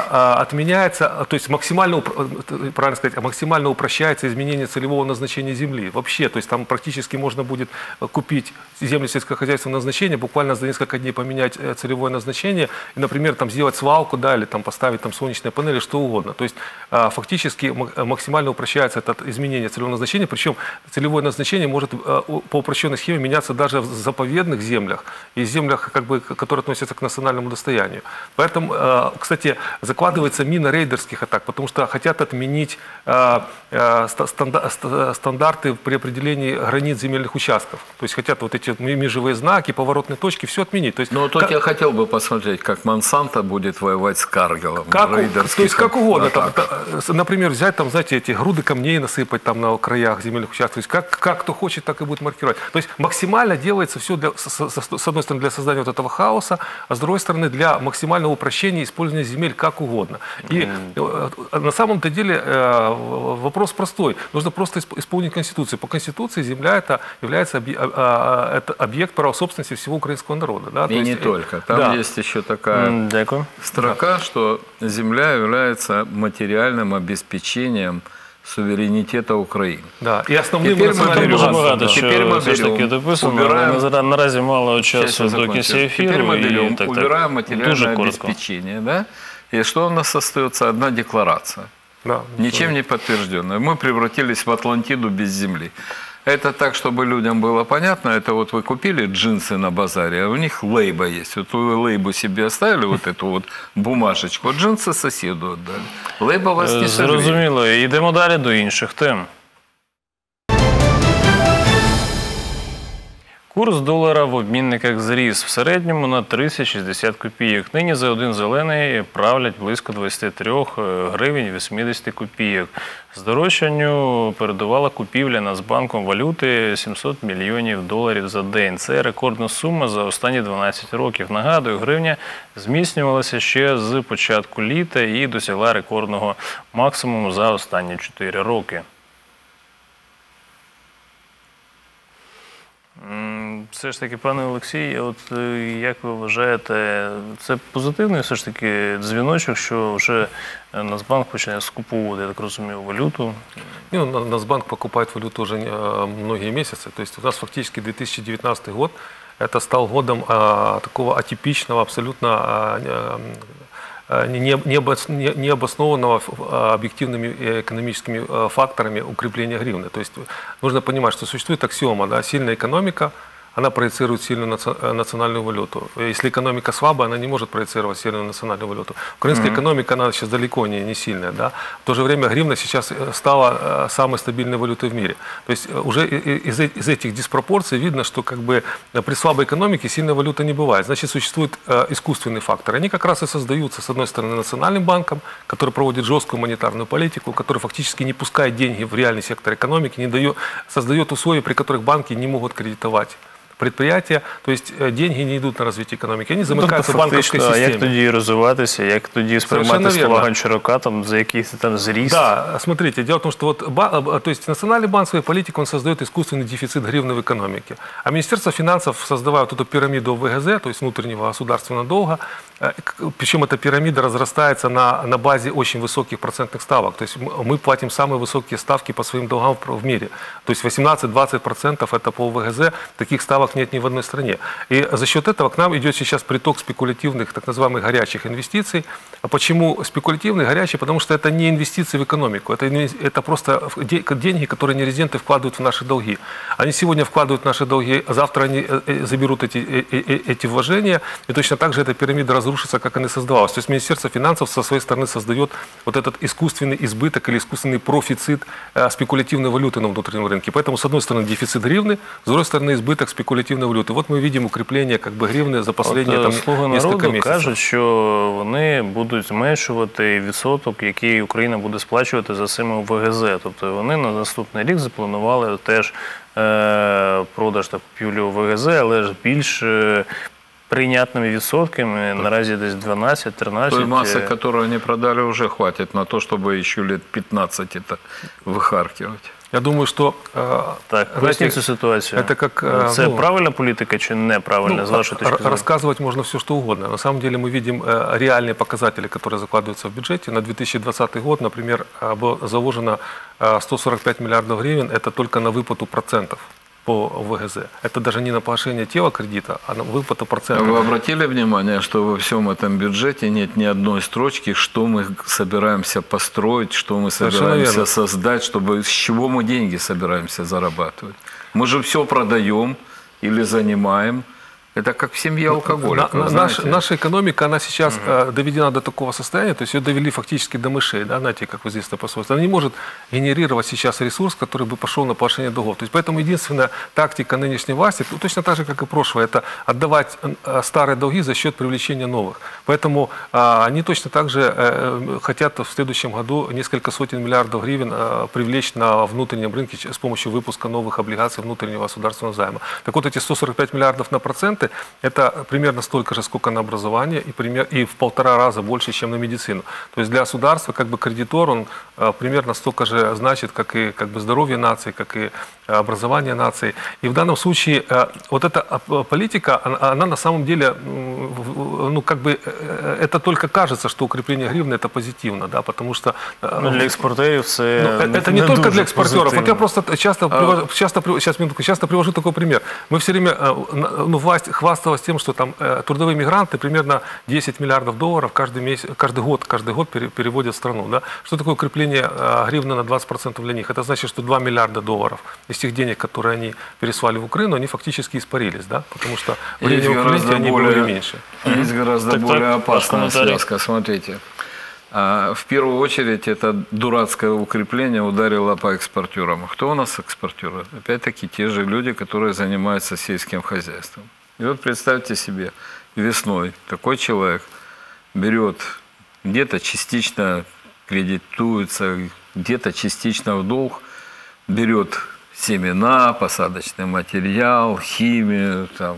отменяется, то есть максимально, правильно сказать, максимально упрощается изменение целевого назначения земли. Вообще, то есть там практически можно будет купить землю сельскохозяйственного назначения, буквально за несколько дней поменять целевое назначение, и, например, там сделать свалку, да, или там поставить там солнечные панели, что угодно. То есть фактически максимально упрощается это изменение целевого назначения, причем целевое назначение может по упрощенной схеме меняться даже в заповедных землях и землях, как бы, которые относятся относятся к национальному достоянию. Поэтому, э, кстати, закладывается мина рейдерских атак, потому что хотят отменить э, э, станда, стандарты при определении границ земельных участков. То есть хотят вот эти межевые знаки, поворотные точки, все отменить. То есть, Ну, тут как, я хотел бы посмотреть, как Монсанто будет воевать с Каргилом. как, то есть как угодно. Там, атаках. например, взять там, знаете, эти груды камней насыпать там на краях земельных участков. То есть как, как кто хочет, так и будет маркировать. То есть максимально делается все, для, с, с, с одной стороны, для создания вот этого хаоса, а с другой стороны, для максимального упрощения использования земель как угодно. И mm. на самом-то деле вопрос простой. Нужно просто исполнить Конституцию. По Конституции земля это является это объект права собственности всего украинского народа. Да? И То есть, не только. Там да. есть еще такая Дякую. строка, что земля является материальным обеспечением суверенітету України. Да. І основним Тепер ми національним Дуже Багатство. багато що Тепер ми все ж таки беремо, дописано, убираємо- але зараз наразі мало часу Сейчас я до закончу. кінця Теперь ефіру. мы і берем, так, так. убираем материальное Дуже коротко. обеспечение. Да? И что у нас остается? Одна декларация. Да. Ничем не подтвержденная. Мы превратились в Атлантиду без земли. Это так, чтобы людям было понятно. Это вот вы купили джинсы на базаре, а у них лейба есть. Вот вы лейбу себе оставили, вот эту вот бумажечку, а джинсы соседу отдали. Лейба вас не согреет. Зрозуміло. Йдемо далі до інших тем. Курс долара в обмінниках зріс в середньому на тридцять шістдесят копійок. Нині за один зелений правлять близько двадцять три гривень вісімдесят копійок. Здорожчанню передувала купівля Нацбанком валюти сімсот мільйонів доларів за день. Це рекордна сума за останні дванадцять років. Нагадую, гривня зміцнювалася ще з початку літа і досягла рекордного максимуму за останні чотири роки. Все ж таки, пане Олексій, от як ви вважаєте, це позитивний все ж таки дзвіночок, що вже Нацбанк починає скуповувати, я так розумію, валюту? Ну, Нацбанк покупает валюту уже многие месяцы. То есть у нас фактически две тысячи девятнадцатый год это стал годом а, такого атипичного, абсолютно а, не, не, не обоснованного объективными экономическими факторами укрепления гривны. То есть нужно понимать, что существует аксиома, да, сильная экономика, она проецирует сильную национальную валюту. Если экономика слабая, она не может проецировать сильную национальную валюту. Украинская mm-hmm. экономика, она сейчас далеко не, не сильная. Да? В то же время гривна сейчас стала самой стабильной валютой в мире. То есть уже из, из этих диспропорций видно, что как бы при слабой экономике сильной валюты не бывает. Значит, существуют искусственные факторы. Они как раз и создаются, с одной стороны, Национальным банком, который проводит жесткую монетарную политику, который фактически не пускает деньги в реальный сектор экономики, не дает, создает условия, при которых банки не могут кредитовать предприятия, то есть деньги не йдуть на розвиток економіки, вони замикаються в банківській системі. А як тоді розвиватися, як тоді сприймати слова Гончарука там, за якийсь там зріст? Да, смотрите, дело в том, что вот, то есть Национальный банк своей политикой, он создает искусственный дефицит гривны в экономике. А Министерство финансов, создавая вот эту пирамиду ВГЗ, то есть внутреннего государственного долга, причем эта пирамида разрастается на, на базе очень высоких процентных ставок. То есть мы платим самые высокие ставки по своим долгам в мире. То есть восемнадцать-двадцать процентов это по ВГЗ, таких ставок нет ни в одной стране. И за счет этого к нам идет сейчас приток спекулятивных, так называемых горячих инвестиций. А почему спекулятивные, горячие? Потому что это не инвестиции в экономику, это, это просто деньги, которые нерезиденты вкладывают в наши долги. Они сегодня вкладывают в наши долги, а завтра они заберут эти, эти вложения, и точно так же эта пирамида разрушится, как она и создавалась. То есть Министерство финансов со своей стороны создает вот этот искусственный избыток или искусственный профицит спекулятивной валюты на внутреннем рынке. Поэтому, с одной стороны, дефицит гривны, с другой стороны, избыток спекулятивной валюты. Вот мы видим укрепление как бы гривны за последние От, там, «Слуги несколько народу» месяцев. кажуть, що вони будуть зменшувати відсоток, який Україна буде сплачувати за цими ВГЗ. Тобто вони на наступний рік запланували теж е, продаж та купівлю ВГЗ, але ж більш е, прийнятними відсотками, наразі десь дванадцять-тринадцять. Той массы, которую они продали, уже хватит на то, чтобы еще лет пятнадцать это выхаркивать. Я думаю, что... Так, поясніть цю ситуацію. Это как, Це ну, правильна політика чи неправильна, ну, з вашої точки зору? рассказывать можно все, что угодно. На самом деле мы видим реальные показатели, которые закладываются в бюджете. На две тысячи двадцатый год, например, было заложено сто сорок пять миллиардов гривен, это только на выплату процентов по ВГЗ. Это даже не на погашение тела кредита, а на выплату процентов. Вы обратили внимание, что во всем этом бюджете нет ни одной строчки, что мы собираемся построить, что мы собираемся создать, чтобы, с чего мы деньги собираемся зарабатывать. Мы же все продаем или занимаем, Это как в семье алкоголика. На, наша, наша экономика, она сейчас угу. э, доведена до такого состояния, то есть ее довели фактически до мышей, да, знаете, как вы здесь напосольствовали. Она не может генерировать сейчас ресурс, который бы пошел на погашение долгов. То есть поэтому единственная тактика нынешней власти, ну, точно так же, как и прошлое, это отдавать э, старые долги за счет привлечения новых. Поэтому э, они точно так же э, хотят в следующем году несколько сотен миллиардов гривен э, привлечь на внутреннем рынке с помощью выпуска новых облигаций внутреннего государственного займа. Так вот, эти сто сорок пять миллиардов на проценты, это примерно столько же, сколько на образование, и, пример, и в полтора раза больше, чем на медицину. То есть для государства как бы кредитор, он э, примерно столько же значит, как и как бы здоровье нации, как и образование нации. И в данном случае э, вот эта политика, она, она на самом деле, э, ну как бы, э, это только кажется, что укрепление гривны это позитивно, да, потому что... Э, ну, для экспортеров это, ну, это не, не только для экспортеров. Позитивно. Вот я просто часто, а... привожу, часто, сейчас, минутку, часто привожу такой пример. Мы все время, э, ну, власть хвасталась тем, что там э, трудовые мигранты примерно десять миллиардов долларов каждый месяц, каждый год, каждый год переводят в страну. Да? Что такое укрепление э, гривны на двадцать процентов для них? Это значит, что два миллиарда долларов из тех денег, которые они переслали в Украину, они фактически испарились, да? Потому что время укрепления они более, были меньше. Есть гораздо так, более так, опасная связка. Смотрите. В первую очередь, это дурацкое укрепление ударило по экспортерам. Кто у нас экспортеры? Опять-таки, те же люди, которые занимаются сельским хозяйством. И вот представьте себе, весной такой человек берет, где-то частично кредитуется, где-то частично в долг, берет семена, посадочный материал, химию, там,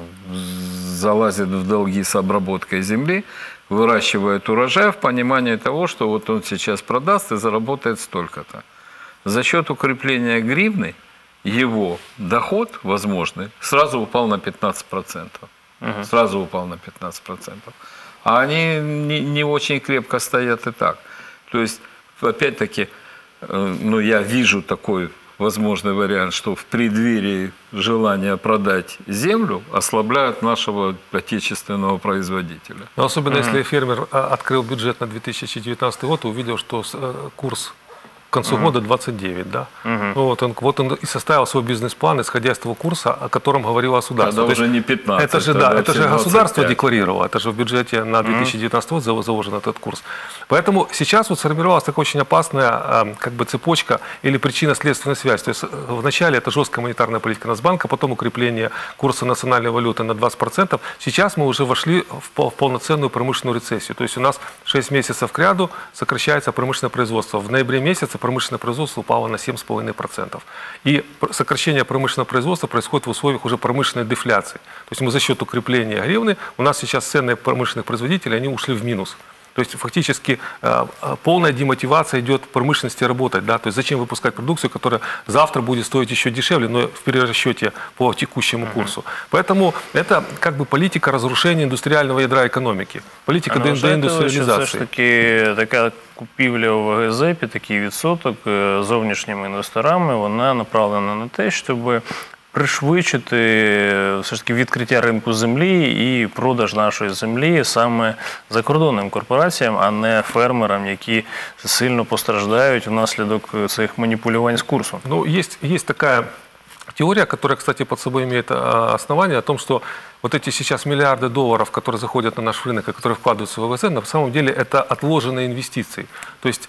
залазит в долги с обработкой земли, выращивает урожай в понимании того, что вот он сейчас продаст и заработает столько-то. За счет укрепления гривны его доход возможный сразу упал на пятнадцать процентов. Uh-huh. Сразу упал на пятнадцать процентов. А они не, не очень крепко стоят и так. То есть, опять-таки, ну, я вижу такой возможный вариант, что в преддверии желания продать землю ослабляют нашего отечественного производителя. Но особенно uh-huh. если фермер открыл бюджет на две тысячи девятнадцатый год и увидел, что курс к концу uh-huh. года двадцать девять, да? Uh-huh. Ну, вот, он, вот он и составил свой бизнес-план, исходя из того курса, о котором говорило государство. Тогда уже не пятнадцать. Это же, да, это же государство декларировало, это же в бюджете на две тысячи девятнадцатый uh-huh. год заложен этот курс. Поэтому сейчас вот сформировалась такая очень опасная как бы цепочка или причинно-следственная связь. То есть вначале это жесткая монетарная политика Нацбанка, потом укрепление курса национальной валюты на двадцать процентов. Сейчас мы уже вошли в полноценную промышленную рецессию. То есть у нас шесть месяцев к ряду сокращается промышленное производство. В ноябре месяце промышленное производство упало на семь целых пять десятых процента. И сокращение промышленного производства происходит в условиях уже промышленной дефляции. То есть мы за счет укрепления гривны, у нас сейчас цены промышленных производителей, они ушли в минус. То есть фактически э, полная демотивация идет в промышленности работать. Да? То есть зачем выпускать продукцию, которая завтра будет стоить еще дешевле, но в перерасчете по текущему курсу. Поэтому это как бы политика разрушения индустриального ядра экономики. Политика ну, деіндустріалізації. Все ж таки така купівля ОВГЗ під такий відсоток зовнішніми інвесторами, вона направлена на те, щоб пришвидшити все ж таки відкриття ринку землі і продаж нашої землі саме закордонним корпораціям, а не фермерам, які сильно постраждають внаслідок цих маніпулювань з курсом. Ну, есть, есть такая теория, которая, кстати, под собой имеет основание, о том, что вот эти сейчас миллиарды долларов, которые заходят на наш рынок и которые вкладываются в ОВГЗ, на самом деле это отложенные инвестиции. То есть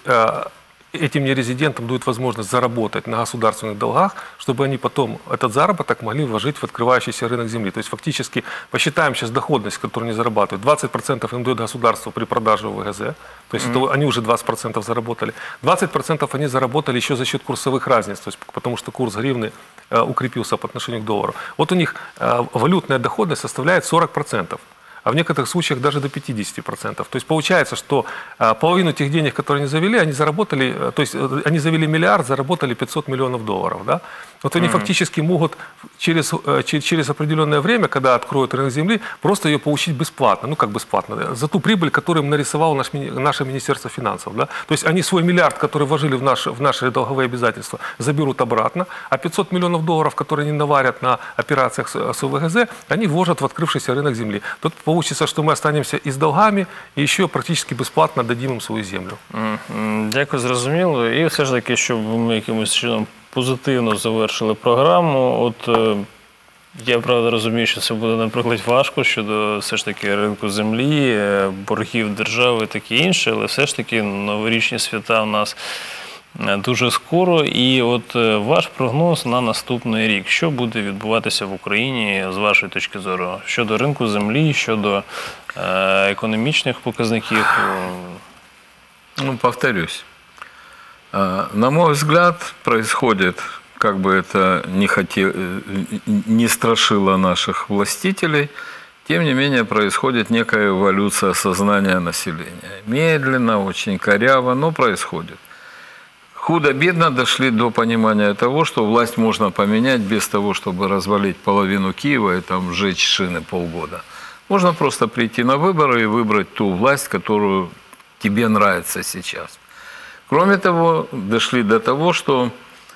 этим нерезидентам дают возможность заработать на государственных долгах, чтобы они потом этот заработок могли вложить в открывающийся рынок земли. То есть фактически посчитаем сейчас доходность, которую они зарабатывают. двадцать процентов им дает государство при продаже ОВГЗ. То есть mm-hmm. это, они уже двадцать процентов заработали. двадцать процентов они заработали еще за счет курсовых разниц, то есть потому что курс гривны э, укрепился по отношению к доллару. Вот у них э, валютная доходность составляет сорок процентов. А в некоторых случаях даже до пятидесяти процентов. То есть получается, что а, половину тех денег, которые они завели, они заработали, то есть они завели миллиард, заработали пятьсот миллионов долларов. Да? Вот они mm-hmm. фактически могут через, через определенное время, когда откроют рынок земли, просто ее получить бесплатно. Ну как бесплатно? За ту прибыль, которую им нарисовало наш, наше Министерство финансов. Да? То есть они свой миллиард, который вложили в, наш, в наши долговые обязательства, заберут обратно, а пятьсот миллионов долларов, которые они наварят на операциях с, с ОВГЗ, они вложат в открывшийся рынок земли. Тут получится, что мы останемся и с долгами, и еще практически бесплатно дадим им свою землю. Дякую, зрозуміло. І все ж таки, щоб ми якимось чином позитивно завершили програму, от Я, правда, розумію, що це буде, наприклад, важко щодо все ж таки ринку землі, боргів держави і таке інше, але все ж таки новорічні свята у нас дуже скоро. І от ваш прогноз на наступний рік. Що буде відбуватися в Україні з вашої точки зору? Щодо ринку землі, щодо е, економічних показників? Ну, повторюсь. На мой взгляд, происходит, как бы это не, хотел, не страшило наших властителей, тем не менее происходит некая эволюция сознания населения. Медленно, очень коряво, но происходит. Худо-бедно дошли до понимания того, что власть можно поменять без того, чтобы развалить половину Киева и там сжечь шины полгода. Можно просто прийти на выборы и выбрать ту власть, которую тебе нравится сейчас. Кроме того, дошли до того, что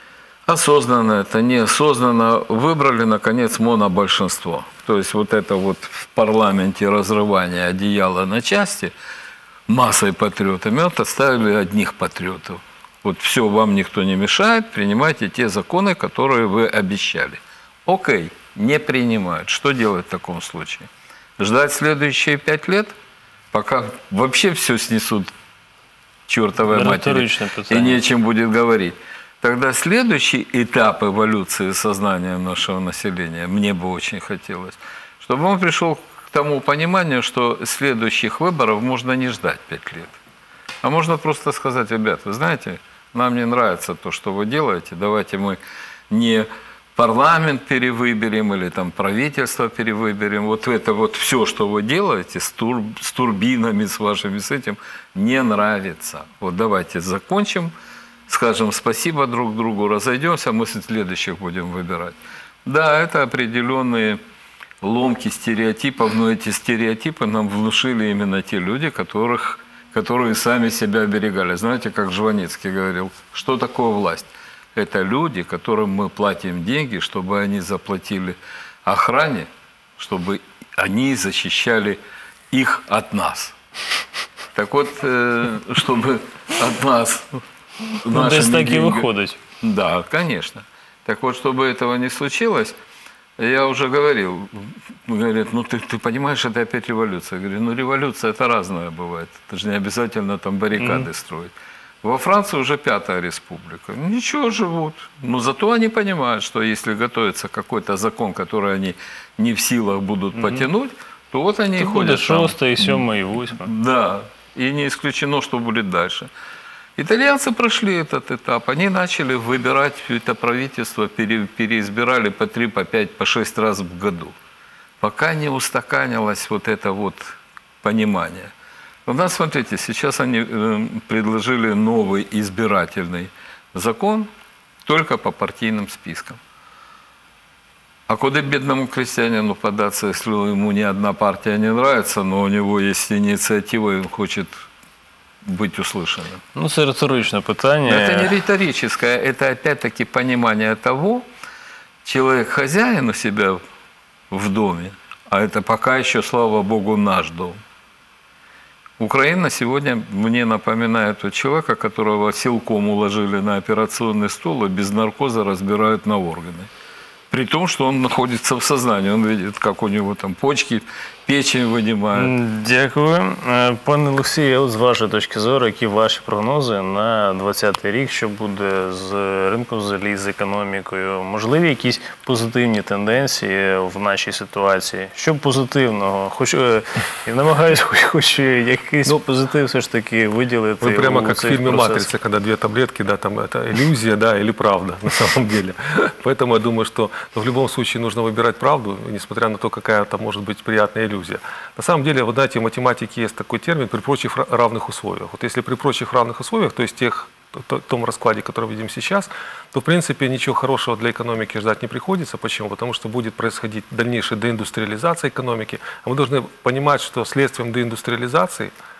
осознанно это, неосознанно выбрали, наконец, монобольшинство. То есть вот это вот в парламенте разрывание одеяла на части массой патриотами, вот оставили одних патриотов. Вот все, вам никто не мешает, принимайте те законы, которые вы обещали. Окей, не принимают. Что делать в таком случае? Ждать следующие пять лет, пока вообще все снесут чертовой матери и нечем будет говорить. Тогда следующий этап эволюции сознания нашего населения, мне бы очень хотелось, чтобы он пришел к тому пониманию, что следующих выборов можно не ждать пять лет. А можно просто сказать: ребят, вы знаете, нам не нравится то, что вы делаете, давайте мы не парламент перевыберем или там правительство перевыберем. Вот это вот все, что вы делаете с, тур, с турбинами, с вашими, с этим, не нравится. Вот давайте закончим, скажем спасибо друг другу, разойдемся, мы следующих будем выбирать. Да, это определенные ломки стереотипов, но эти стереотипы нам внушили именно те люди, которых... которые сами себя оберегали. Знаете, как Жванецкий говорил, что такое власть? Это люди, которым мы платим деньги, чтобы они заплатили охране, чтобы они защищали их от нас. Так вот, чтобы от нас... Ну, десь так и выходит. Да, конечно. Так вот, чтобы этого не случилось, я уже говорил, говорят, ну ты, ты понимаешь, это опять революция. Я говорю, ну революция это разное бывает. Это же не обязательно там баррикады mm-hmm. строить. Во Франции уже пятая республика. Ничего, живут. Но зато они понимают, что если готовится какой-то закон, который они не в силах будут mm-hmm. потянуть, то вот они и ходят. Шестая, седьмая и восьмая. Да. И не исключено, что будет дальше. Итальянцы прошли этот этап, они начали выбирать это правительство, пере, переизбирали по три, по пять, по шесть раз в году. Пока не устаканилось вот это вот понимание. У нас, смотрите, сейчас они э, предложили новый избирательный закон только по партийным спискам. А куда бедному крестьянину податься, если ему ни одна партия не нравится, но у него есть инициатива, и он хочет быть услышанным? Ну, это риторичное питание. Это не риторическое, это опять-таки понимание того, человек хозяин у себя в доме, а это пока еще, слава богу, наш дом. Украина сегодня мне напоминает у человека, которого силком уложили на операционный стол и без наркоза разбирают на органы. При том, что он находится в сознании, он видит, как у него там почки, печень вынимают. Дякую. Пане Олексію, з вашої точки зору, які ваші прогнози на двадцятий рік, що буде з ринком землі, з економікою? Можливі якісь позитивні тенденції в нашій ситуації? Що позитивного? Хоч, я намагаюся хоч, хоч якийсь ну, позитив все ж таки виділити. Вы прямо как в фильме «Матрица», когда две таблетки, да, там это иллюзия, да, или правда на самом деле. Поэтому я думаю, что в любом случае нужно выбирать правду, несмотря на то, какая там может быть приятная иллюзия. На самом деле, вот знаете, в математике есть такой термин «при прочих равных условиях». Вот если при прочих равных условиях, то есть тех, в том раскладе, который видим сейчас, то, в принципе, ничего хорошего для экономики ждать не приходится. Почему? Потому что будет происходить дальнейшая деиндустриализация экономики. А мы должны понимать, что следствием деиндустриализации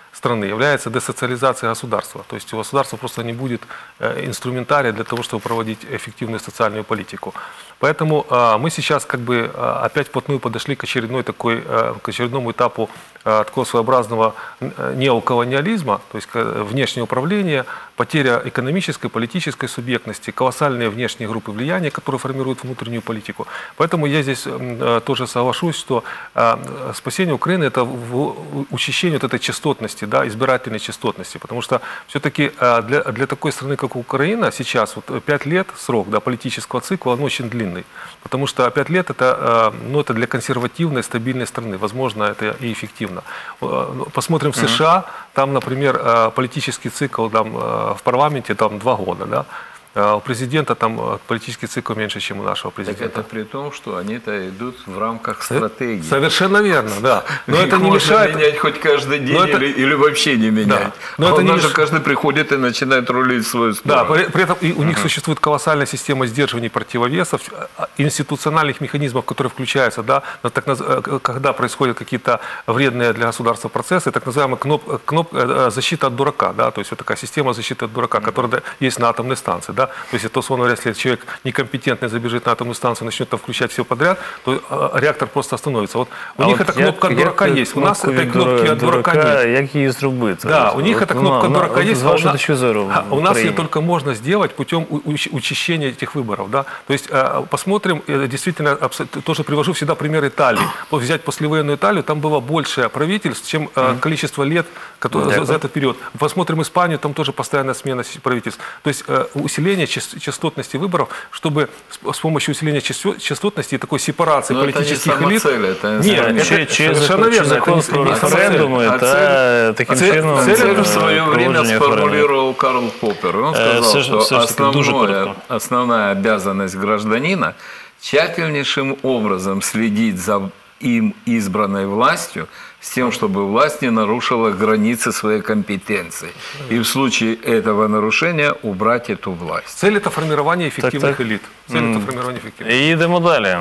страны является десоциализация государства. То есть у государства просто не будет инструментария для того, чтобы проводить эффективную социальную политику. Поэтому мы сейчас как бы опять вплотную подошли к очередной такой, к очередному этапу такого своеобразного неоколониализма, то есть внешнее управление, потеря экономической, политической субъектности, колоссальные внешние группы влияния, которые формируют внутреннюю политику. Поэтому я здесь тоже соглашусь, что спасение Украины – это учащение вот этой частотности, да, избирательной частотности, потому что все-таки для, для такой страны, как Украина, сейчас вот пять лет срок, да, политического цикла, он очень длинный, потому что пять лет это, ну, это для консервативной, стабильной страны, возможно, это и эффективно. Посмотрим в США, там, например, политический цикл там, в парламенте там, два года, да? У президента там политический цикл меньше, чем у нашего президента. Так это при том, что они-то идут в рамках стратегии. Совершенно верно, да. Но их это не можно мешает менять хоть каждый день это... или, или вообще не менять. Да. Но а это у нас не же меш... каждый приходит и начинает рулить в свою сторону. Да, при, при этом и у них uh-huh. существует колоссальная система сдерживаний противовесов, институциональных механизмов, которые включаются, да, так, когда происходят какие-то вредные для государства процессы, так называемая кноп, кноп, защита от дурака, да, то есть вот такая система защиты от дурака, uh-huh. которая есть на атомной станции, да, то есть это условно говоря, если человек некомпетентный забежит на атомную станцию и начнет там включать все подряд, то реактор просто остановится. Вот у а них вот эта кнопка от дурака є, у нас этой кнопки от дурака нет. Як її зробити? Да, у них эта кнопка от дурака есть, а у нас, у нас ее только можно сделать путем учащения этих выборов. Да? То есть посмотрим, действительно, тоже привожу всегда пример Италии. Взять послевоенную Италию, там было больше правительств, чем количество лет которые, за этот период. Посмотрим Испанию, там тоже постоянная смена правительств. То есть усиление частотности выборов, чтобы с помощью усиления частотности и такой сепарации но политических это не элит... Цель, это Нет, це, это чи совершенно верно. Закон это про не референдумы, цель. это таким цель, чином... Цель, цель в свое время сформулировал Карл Поппер. Он сказал, все, что все основное, основная обязанность гражданина тщательнейшим образом следить за им избранной властью, с тем, чтобы власть не нарушила границы своей компетенции. И в случае этого нарушения убрать эту власть. Цель – это формирование эффективных так, так. элит. Цель – это формирование эффективных элит. Йдемо далі.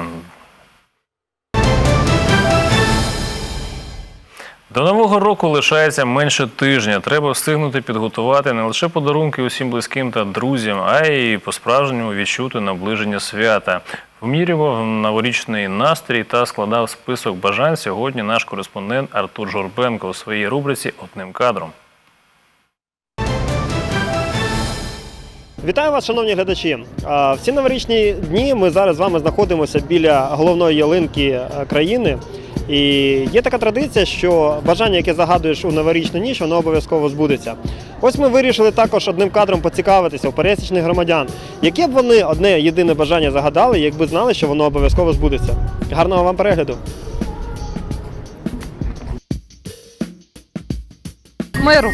До Нового року лишається менше тижня. Треба встигнути підготувати не лише подарунки усім близьким та друзям, а й по-справжньому відчути наближення свята. Вмірював новорічний настрій та складав список бажань сьогодні наш кореспондент Артур Журбенко у своїй рубриці «Одним кадром». Вітаю вас, шановні глядачі! В ці новорічні дні ми зараз з вами знаходимося біля головної ялинки країни. І є така традиція, що бажання, яке загадуєш у новорічну ніч, воно обов'язково збудеться. Ось ми вирішили також одним кадром поцікавитися у пересічних громадян, яке б вони одне єдине бажання загадали, якби знали, що воно обов'язково збудеться. Гарного вам перегляду! Миру.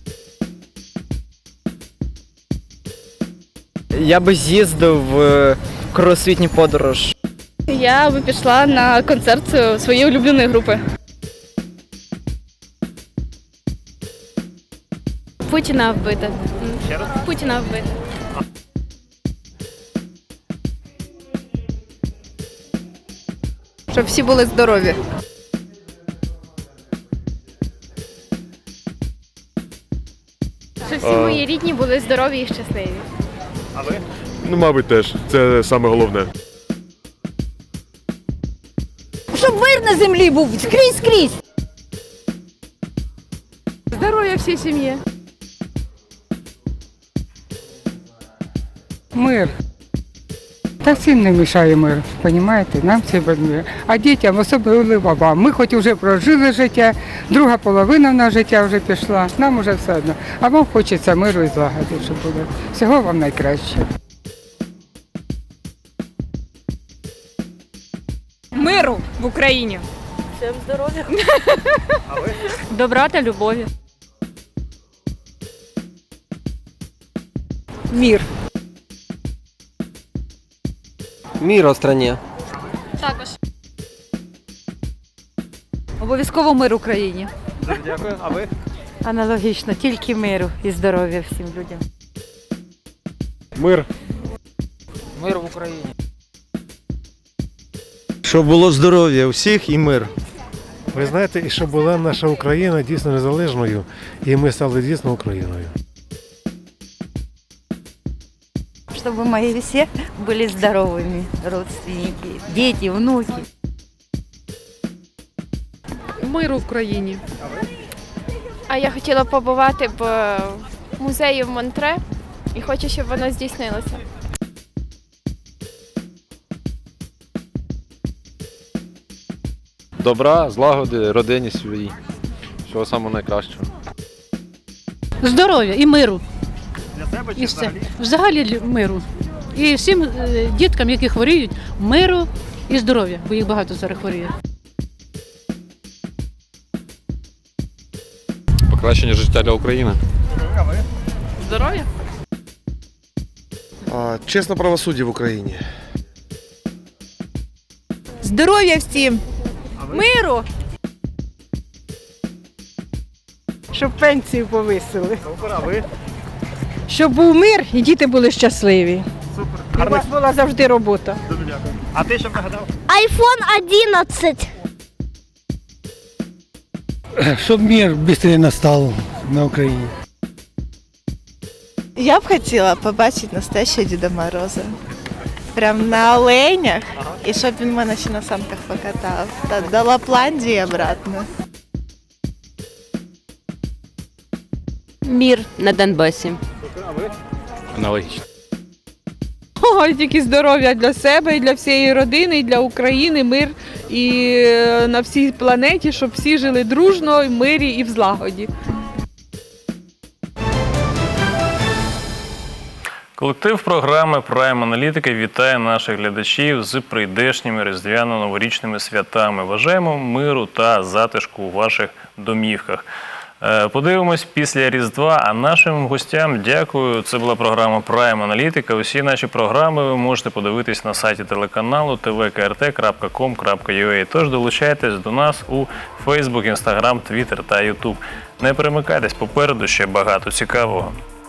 Я би з'їздив в кругосвітню подорож. Я би пішла на концерт своєї улюбленої групи. Путіна вбити. Путіна вбити. Щоб всі були здорові. Щоб всі мої рідні були здорові і щасливі. А ви? Ну, мабуть, теж. Це саме головне. Щоб мир на землі був скрізь-скрізь. Здоров'я всій сім'ї. Мир. Та всім не мішає мир, розумієте? Нам всі без миру. А дітям, особливо вам. Ми хоч вже прожили життя, друга половина в нас життя вже пішла, нам вже все одно. А вам хочеться миру і злагоди, щоб було. Всього вам найкраще. Миру в Україні. Всім здоров'я. А ви? Добра та любові. Мир. Мир у стране. Також. Обов'язково мир в Україні. Дуже дякую. А ви? Аналогічно, тільки миру і здоров'я всім людям. Мир. Мир в Україні. Щоб було здоров'я у всіх і мир. Ви знаєте, і щоб була наша Україна дійсно незалежною, і ми стали дійсно Україною. Чтобы мои все были здоровыми, родственники, дети, внуки. Миру в країні. А я хотіла побувати в музеї в Монтре і хочу, щоб воно здійснилося. Добра, злагоди, родині своїй. Всього самого найкращого. Здоров'я і миру. Для себе чи І все. Взагалі лю- миру. І всім е, діткам, які хворіють, миру і здоров'я, бо їх багато зараз хворіє. Покращення життя для України. Здоров'я? Чесне правосуддя в Україні. Здоров'я всім! Миру! Щоб пенсію повисили. Супер, а ви? Щоб був мир і діти були щасливі. Супер. І у вас була завжди робота. Дуже дякую. А ти що нагадав? айфон одиннадцать. Щоб мир швидше настав на Україні. Я б хотіла побачити настоящого Діда Мороза. Прям на оленях. І щоб він мене ще на санках покатав. Та до Лапландії і обратно. Мір на Донбасі. Аналогічно. Ой, тільки здоров'я для себе, і для всієї родини, і для України, мир і е, на всій планеті, щоб всі жили дружно, в мирі і в злагоді. Колектив програми «Прайм Аналітики» вітає наших глядачів з прийдешніми різдвяно-новорічними святами. Бажаємо миру та затишку у ваших домівках. Е, Подивимось після Різдва, а нашим гостям дякую. Це була програма «Прайм Аналітика». Усі наші програми ви можете подивитись на сайті телеканалу те ве ка ер те крапка ком крапка ю а. Тож долучайтесь до нас у Фейсбук, Інстаграм, Твіттер та Ютуб. Не перемикайтесь, попереду ще багато цікавого.